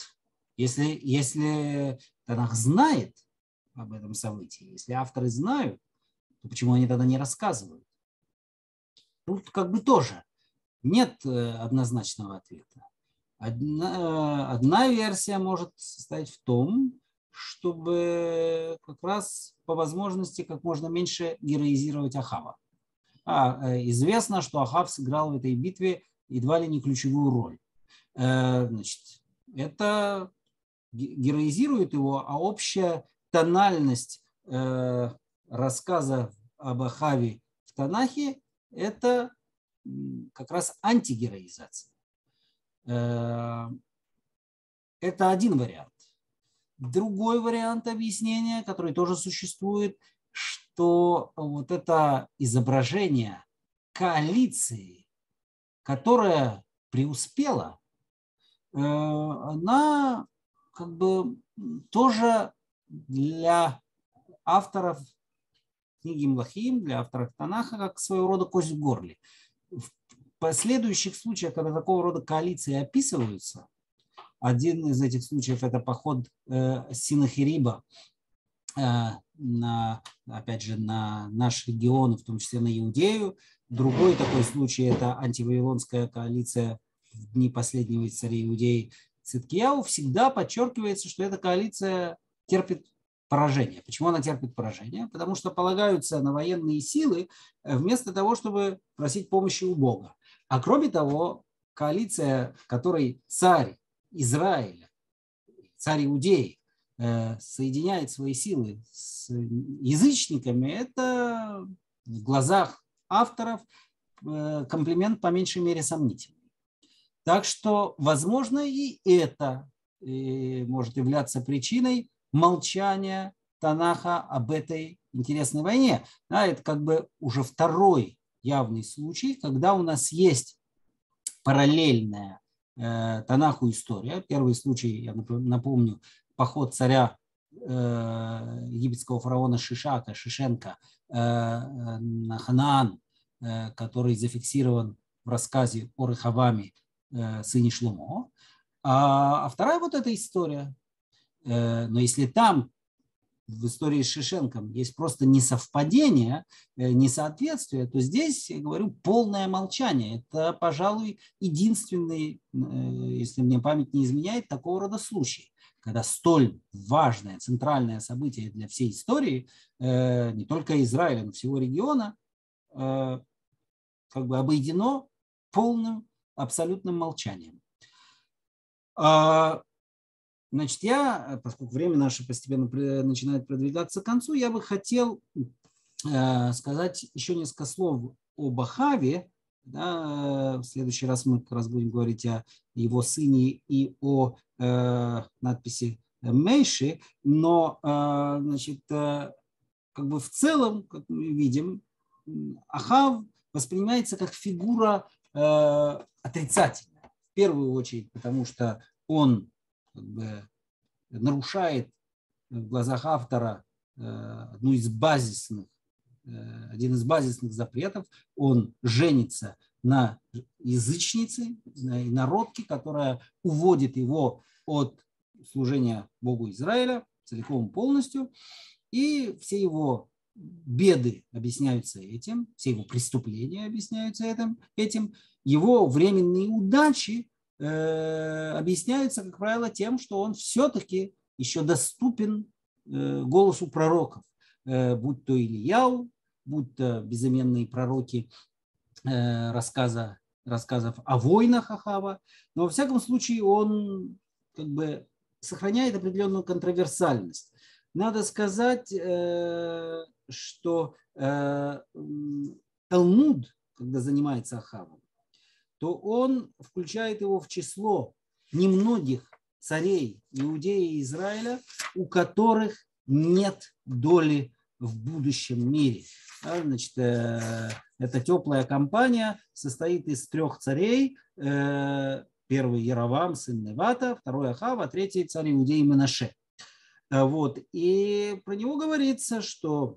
если Танах знает об этом событии, если авторы знают, то почему они тогда не рассказывают? Тут как бы тоже нет однозначного ответа. Одна версия может состоять в том, чтобы как раз по возможности как можно меньше героизировать Ахава. Известно, что Ахав сыграл в этой битве едва ли не ключевую роль. Значит, это героизирует его, а общая тональность рассказа об Ахаве в Танахе – это как раз антигероизация. Это один вариант. Другой вариант объяснения, который тоже существует, что вот это изображение коалиции, которая преуспела, она как бы тоже для авторов книги Млахим, для авторов Танаха, как своего рода кость в горле. В последующих случаях, когда такого рода коалиции описываются, один из этих случаев – это поход Синахириба опять же, на наш регион, в том числе на Иудею. Другой такой случай – это антивавилонская коалиция в дни последнего из царей Иудеи Циткияу. Всегда подчеркивается, что эта коалиция терпит поражение. Почему она терпит поражение? Потому что полагаются на военные силы вместо того, чтобы просить помощи у Бога. А кроме того, коалиция, в которой царь Израиля, царь Иудеи, соединяет свои силы с язычниками, это в глазах авторов комплимент по меньшей мере сомнительный. Так что, возможно, и это может являться причиной молчания Танаха об этой интересной войне. Да, это как бы уже второй явный случай, когда у нас есть параллельная Танаху история. Первый случай, я напомню, поход царя египетского фараона Шишенка на Ханаан, который зафиксирован в рассказе о Рехаваме, сыне Шломо. А вторая вот эта история. Но если там в истории с Шишенком есть просто несовпадение, несоответствие, то здесь, я говорю, полное молчание. Это, пожалуй, единственный, если мне память не изменяет, такого рода случай, когда столь важное центральное событие для всей истории, не только Израиля, но всего региона, как бы обойдено полным, абсолютным молчанием. Значит, поскольку время наше постепенно начинает продвигаться к концу, я бы хотел сказать еще несколько слов об Ахаве. Да, в следующий раз мы как раз будем говорить о его сыне и о надписи Мейши. Но, значит, как бы в целом, как мы видим, Ахав воспринимается как фигура отрицательная. В первую очередь, потому что он как бы нарушает в глазах автора один из базисных запретов. Он женится на язычнице, на инородке, которая уводит его от служения Богу Израиля целиком полностью. И все его беды объясняются этим, все его преступления объясняются этим, его временные удачи объясняются, как правило, тем, что он все-таки еще доступен голосу пророков, будь то Илияу, будь то безыменные пророки рассказов о войнах Ахава. Но во всяком случае он как бы сохраняет определенную контроверсальность. Надо сказать, что Талмуд, когда занимается Ахавом, то он включает его в число немногих царей Иудеи и Израиля, у которых нет доли в будущем мире. Значит, эта теплая компания состоит из 3 царей. Первый Яровам, сын Невата, второй Ахав, а третий царь Иудеи Менаше. Вот. И про него говорится, что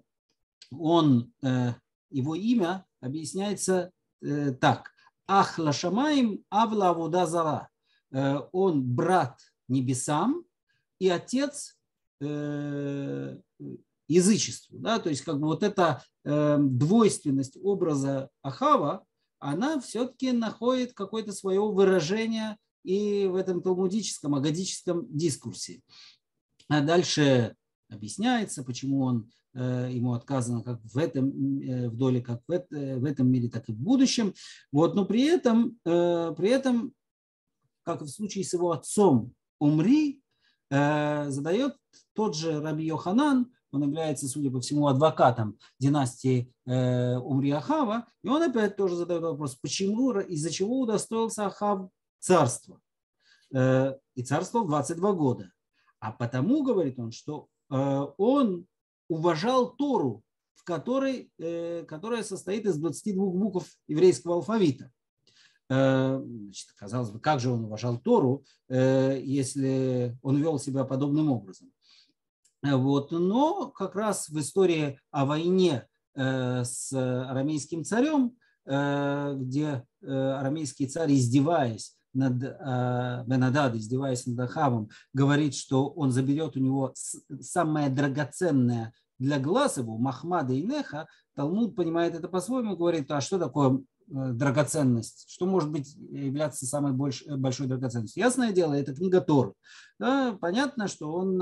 его имя объясняется так. Ах лашамаим авла авуда зара. Он брат небесам и отец язычеству. Да? То есть как бы вот эта двойственность образа Ахава, она все-таки находит какое-то свое выражение и в этом талмудическом, агадическом дискурсе. А дальше объясняется, почему ему отказано как в доле, как в этом мире, так и в будущем. Вот, но при этом, как и в случае с его отцом Умри, задает тот же Раби Йоханан, он является, судя по всему, адвокатом династии Умри Ахава, и он опять тоже задает вопрос, почему, из-за чего удостоился Ахав царства. И царствовал 22 года. А потому, говорит он, что он уважал Тору, которая состоит из 22 букв еврейского алфавита. Значит, казалось бы, как же он уважал Тору, если он вел себя подобным образом. Вот. Но как раз в истории о войне с арамейским царем, где арамейский царь, издеваясь над Бен-Адад, издеваясь над Ахавом, говорит, что он заберет у него самое драгоценное для глаз его, Махмада и Неха, Талмуд понимает это по-своему, говорит, а что такое драгоценность, что может быть являться самой большой драгоценностью. Ясное дело, это книга Торы. Да, понятно, что он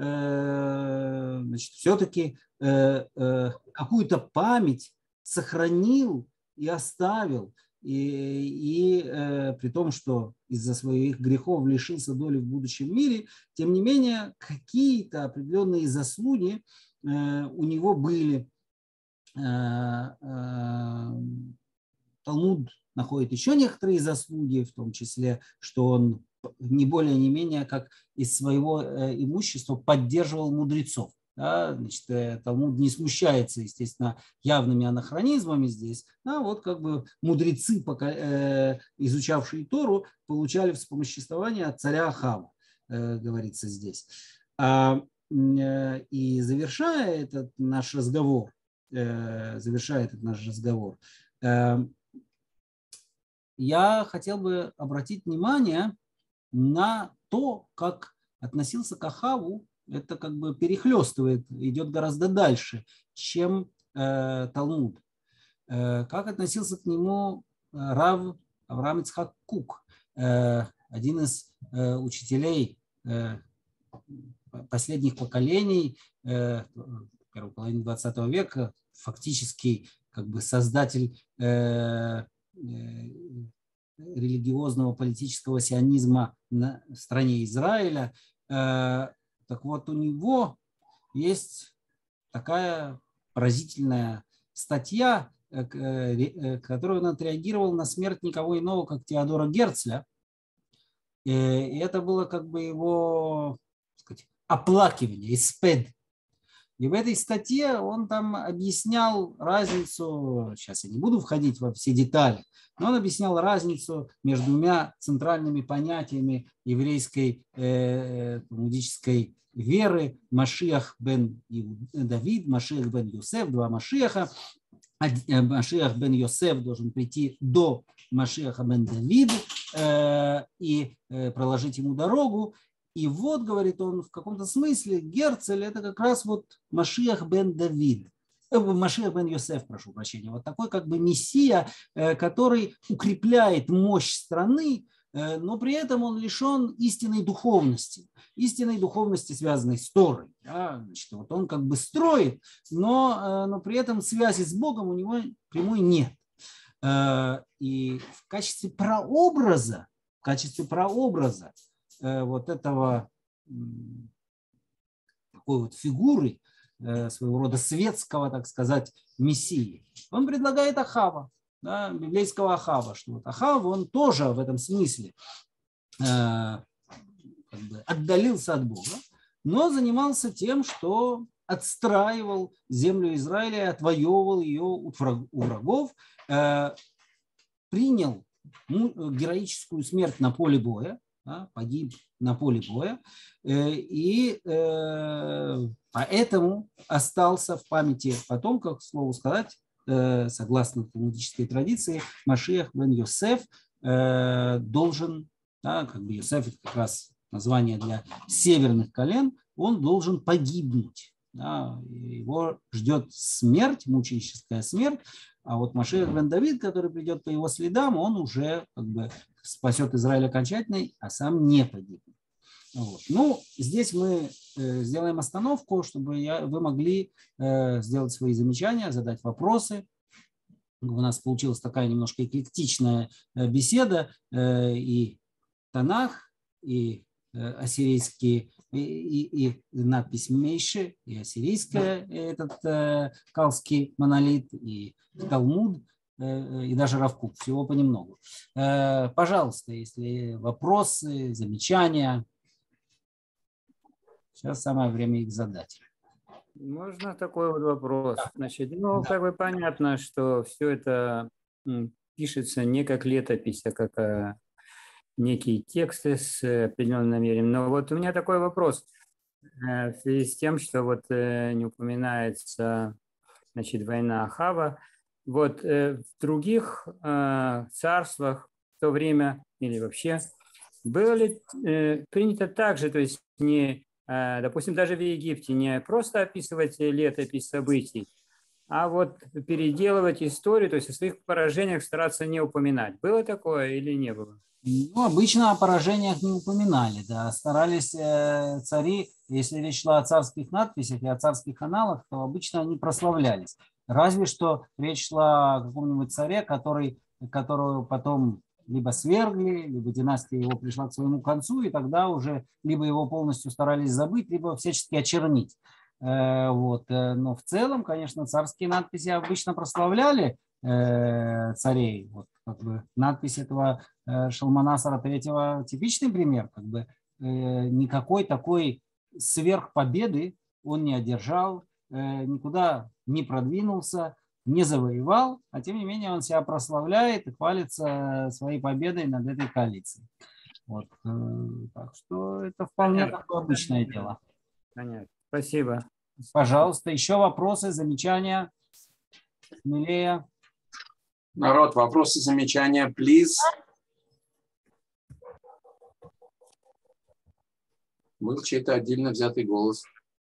все-таки какую-то память сохранил и оставил, и при том, что из-за своих грехов лишился доли в будущем мире, тем не менее какие-то определенные заслуги у него были. Талмуд находит еще некоторые заслуги, в том числе, что он не более не менее как из своего имущества поддерживал мудрецов. Да, значит, Талмуд не смущается, естественно, явными анахронизмами здесь. А вот как бы мудрецы, изучавшие Тору, получали вспомоществование от царя Ахава, говорится здесь. И завершая этот наш разговор, я хотел бы обратить внимание на то, как относился к Ахаву. Это как бы перехлестывает, идет гораздо дальше, чем Талмуд. Как относился к нему Рав Авраам Ицхак Кук, один из учителей последних поколений, первой половины 20 века, фактически как бы создатель религиозного политического сионизма в стране Израиля. Так вот, у него есть такая поразительная статья, которую он отреагировал на смерть никого иного, как Теодора Герцля. И это было как бы его, так сказать, оплакивание, испед. И в этой статье он там объяснял разницу, сейчас я не буду входить во все детали, но он объяснял разницу между двумя центральными понятиями еврейской талмудической веры: Машиах бен Давид, Машиах бен Йосеф, два Машиаха. Машиах бен Йосеф должен прийти до Машиаха бен Давид и проложить ему дорогу. И вот, говорит он, в каком-то смысле Герцель — это как раз вот Машиах бен Давид, Машиах бен Йосеф, прошу прощения, вот такой как бы мессия, который укрепляет мощь страны, но при этом он лишен истинной духовности, связанной с Торой. Да? Значит, вот он как бы строит, но при этом связи с Богом у него прямой нет. И в качестве прообраза вот этого такой вот фигуры, своего рода светского, так сказать, мессии, он предлагает Ахава, да, библейского Ахава, что вот Ахав, он тоже в этом смысле как бы отдалился от Бога, но занимался тем, что отстраивал землю Израиля, отвоевывал ее у врагов, принял героическую смерть на поле боя, погиб на поле боя, и поэтому остался в памяти потомков, к слову сказать, согласно талмудической традиции, Машиах бен Йосеф должен, да, как бы Йосеф — это как раз название для северных колен, он должен погибнуть. Да, его ждет смерть, мученическая смерть, а вот Машиах бен Давид, который придет по его следам, он уже как бы спасет Израиль окончательно, а сам не погибнет. Вот. Ну, здесь мы сделаем остановку, чтобы вы могли сделать свои замечания, задать вопросы. У нас получилась такая немножко эклектичная беседа, и Танах, и ассирийский, и надпись Мейши, и ассирийская, этот калский монолит, и Талмуд, и даже Рав Кук, всего понемногу. Пожалуйста, если вопросы, замечания, сейчас самое время их задать. Можно такой вот вопрос? Значит, ну, как бы понятно, что все это пишется не как летопись, а как некие тексты с определенным намерением. Но вот у меня такой вопрос в связи с тем, что вот не упоминается, значит, война Ахава. Вот в других царствах в то время или вообще было ли принято так же, то есть не, допустим, даже в Египте не просто описывать летопись событий, а вот переделывать историю, то есть о своих поражениях стараться не упоминать. Было такое или не было? Ну, обычно о поражениях не упоминали, да, старались цари, если речь шла о царских надписях и о царских аналах, то обычно они прославлялись. Разве что речь шла о каком-нибудь царе, которого потом либо свергли, либо династия его пришла к своему концу, и тогда уже либо его полностью старались забыть, либо всячески очернить. Вот. Но в целом, конечно, царские надписи обычно прославляли царей. Вот, как бы, надпись этого Шалманасара III типичный пример. Как бы, никакой такой сверхпобеды он не одержал, никуда не продвинулся, не завоевал, а тем не менее он себя прославляет и хвалится своей победой над этой коалицией. Вот. Так что это вполне такое обычное дело. Понятно. Спасибо. Пожалуйста, еще вопросы, замечания? Смелее. Народ, вопросы, замечания, please. Был чей-то отдельно взятый голос.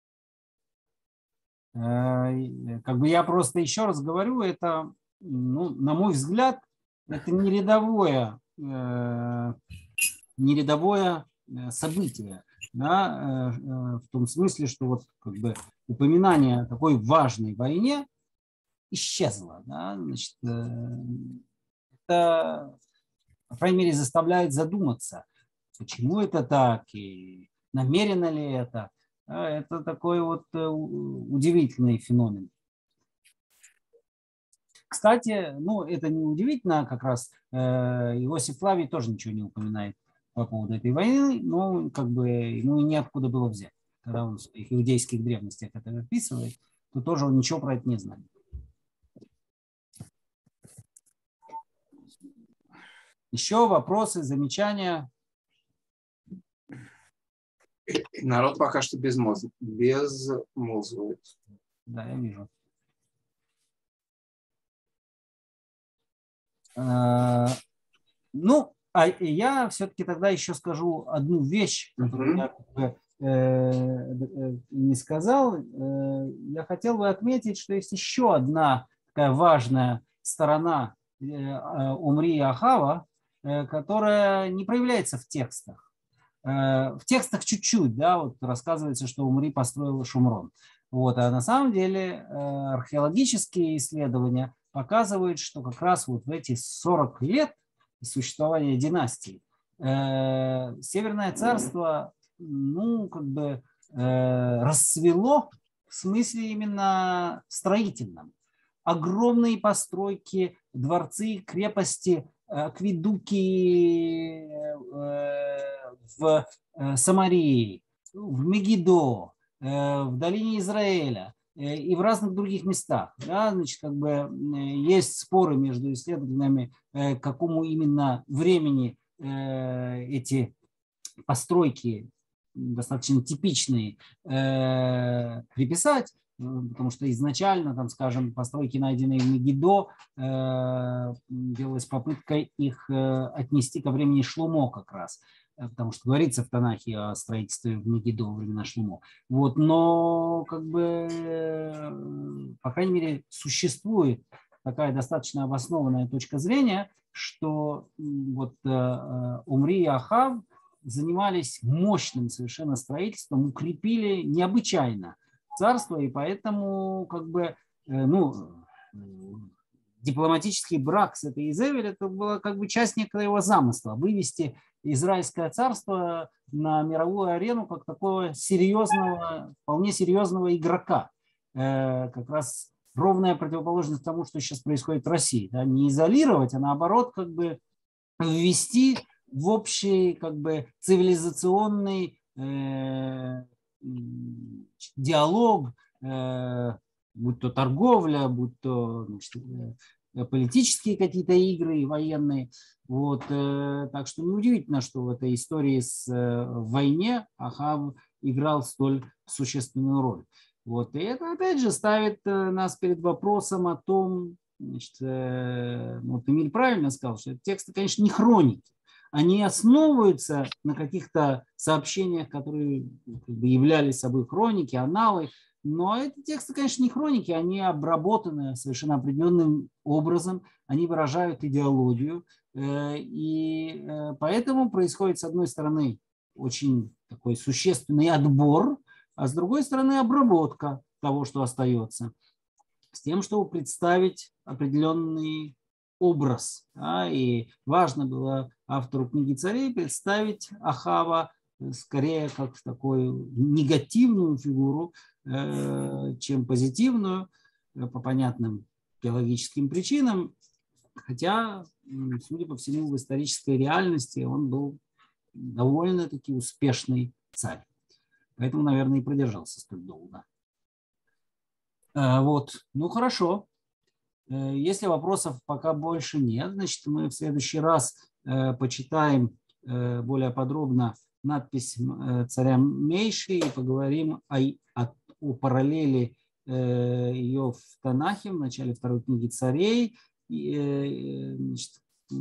Как бы я просто еще раз говорю, это, ну, на мой взгляд, это не рядовое событие, да, в том смысле, что вот как бы упоминание о такой важной войне исчезло. Да, значит, это, по крайней мере, заставляет задуматься, почему это так и намеренно ли это. Это такой вот удивительный феномен. Кстати, ну, это не удивительно, как раз Иосиф Флавий тоже ничего не упоминает по поводу этой войны, но как бы ему неоткуда было взять. Когда он в своих иудейских древностях это описывает, то тоже он ничего про это не знает. Еще вопросы, замечания? Народ пока что безмолвствует. Да, я вижу. Ну, а я все-таки тогда еще скажу одну вещь, которую я не сказал. Я хотел бы отметить, что есть еще одна такая важная сторона Омри и Ахава, которая не проявляется в текстах. В текстах чуть-чуть, да, вот рассказывается, что Омри построил Шумрон. Вот, а на самом деле археологические исследования показывают, что как раз вот в эти 40 лет существования династии Северное царство, ну, как бы расцвело в смысле именно строительном. Огромные постройки, дворцы, крепости, акведуки в Самарии, в Мегидо, в долине Израиля и в разных других местах. Да, значит, как бы есть споры между исследователями, к какому именно времени эти постройки достаточно типичные приписать, потому что изначально, там, скажем, постройки, найденные в Мегидо, делалась попытка их отнести ко времени Шломо как раз, потому что говорится в Танахе о строительстве в Мегидо во времена Шломо. Вот, но, как бы, по крайней мере, существует такая достаточно обоснованная точка зрения, что вот Омри и Ахав занимались мощным совершенно строительством, укрепили необычайно царство, и поэтому как бы, ну, дипломатический брак с этой Изевель, это была как бы часть некоего замысла, вывести Израильское царство на мировую арену как такого серьезного, вполне серьезного игрока. Как раз ровная противоположность тому, что сейчас происходит в России. Да? Не изолировать, а наоборот как бы ввести в общий как бы цивилизационный диалог, будь то торговля, будь то, значит, политические какие-то игры военные. Вот, так что неудивительно, что в этой истории с войне Ахав играл столь существенную роль. Вот, и это опять же ставит нас перед вопросом о том, значит, вот Эмиль правильно сказал, что тексты, конечно, не хроники. Они основываются на каких-то сообщениях, которые как бы являлись собой хроники, аналы. Но эти тексты, конечно, не хроники, они обработаны совершенно определенным образом, они выражают идеологию. И поэтому происходит, с одной стороны, очень такой существенный отбор, а с другой стороны, обработка того, что остается, с тем, чтобы представить определенный образ. Да, и важно было автору книги царей представить Ахава скорее как такую негативную фигуру, чем позитивную, по понятным теологическим причинам. Хотя, судя по всему, в исторической реальности он был довольно-таки успешный царь. Поэтому, наверное, и продержался столь долго. Вот. Ну, хорошо. Если вопросов пока больше нет, значит, мы в следующий раз почитаем более подробно надпись царя Мейши и поговорим о параллели ее в Танахе, в начале второй книги царей. Значит,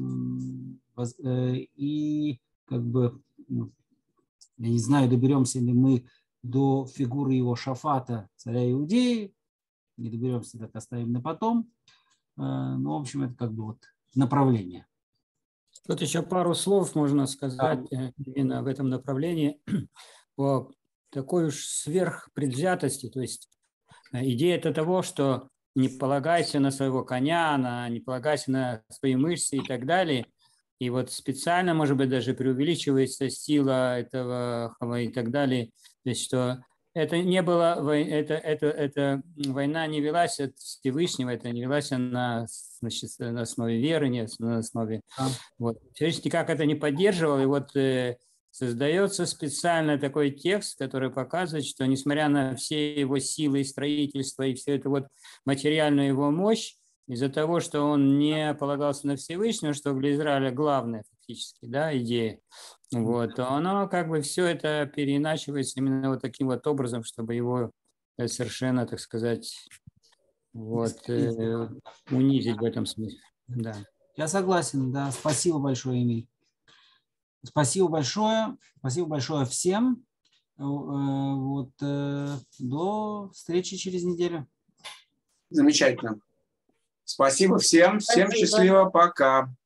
и как бы, я не знаю, доберемся ли мы до фигуры его Шафата, царя Иудеи. Не доберемся, так оставим на потом. Ну, в общем, это как бы вот направление. Тут еще пару слов можно сказать именно в этом направлении о такой уж сверхпредвзятости. То есть идея-то того, что не полагайся на своего коня, не полагайся на свои мышцы и так далее. И вот специально, может быть, даже преувеличивается сила этого и так далее. То есть, что это не было, эта война не велась от Всевышнего, это не велась на, значит, на основе веры, не на основе... Вот. Всевышний никак это не поддерживал, и вот создается специально такой текст, который показывает, что несмотря на все его силы и строительство, и все это вот материальную его мощь, из-за того, что он не полагался на Всевышнего, что для Израиля главная фактически, да, идея, вот, то оно как бы все это переиначивается именно вот таким вот образом, чтобы его совершенно, так сказать, вот, унизить в этом смысле. Да. Я согласен, да. Спасибо большое, Эмиль. Спасибо большое всем. Вот, до встречи через неделю. Замечательно. Спасибо всем. Всем счастливо. Пока.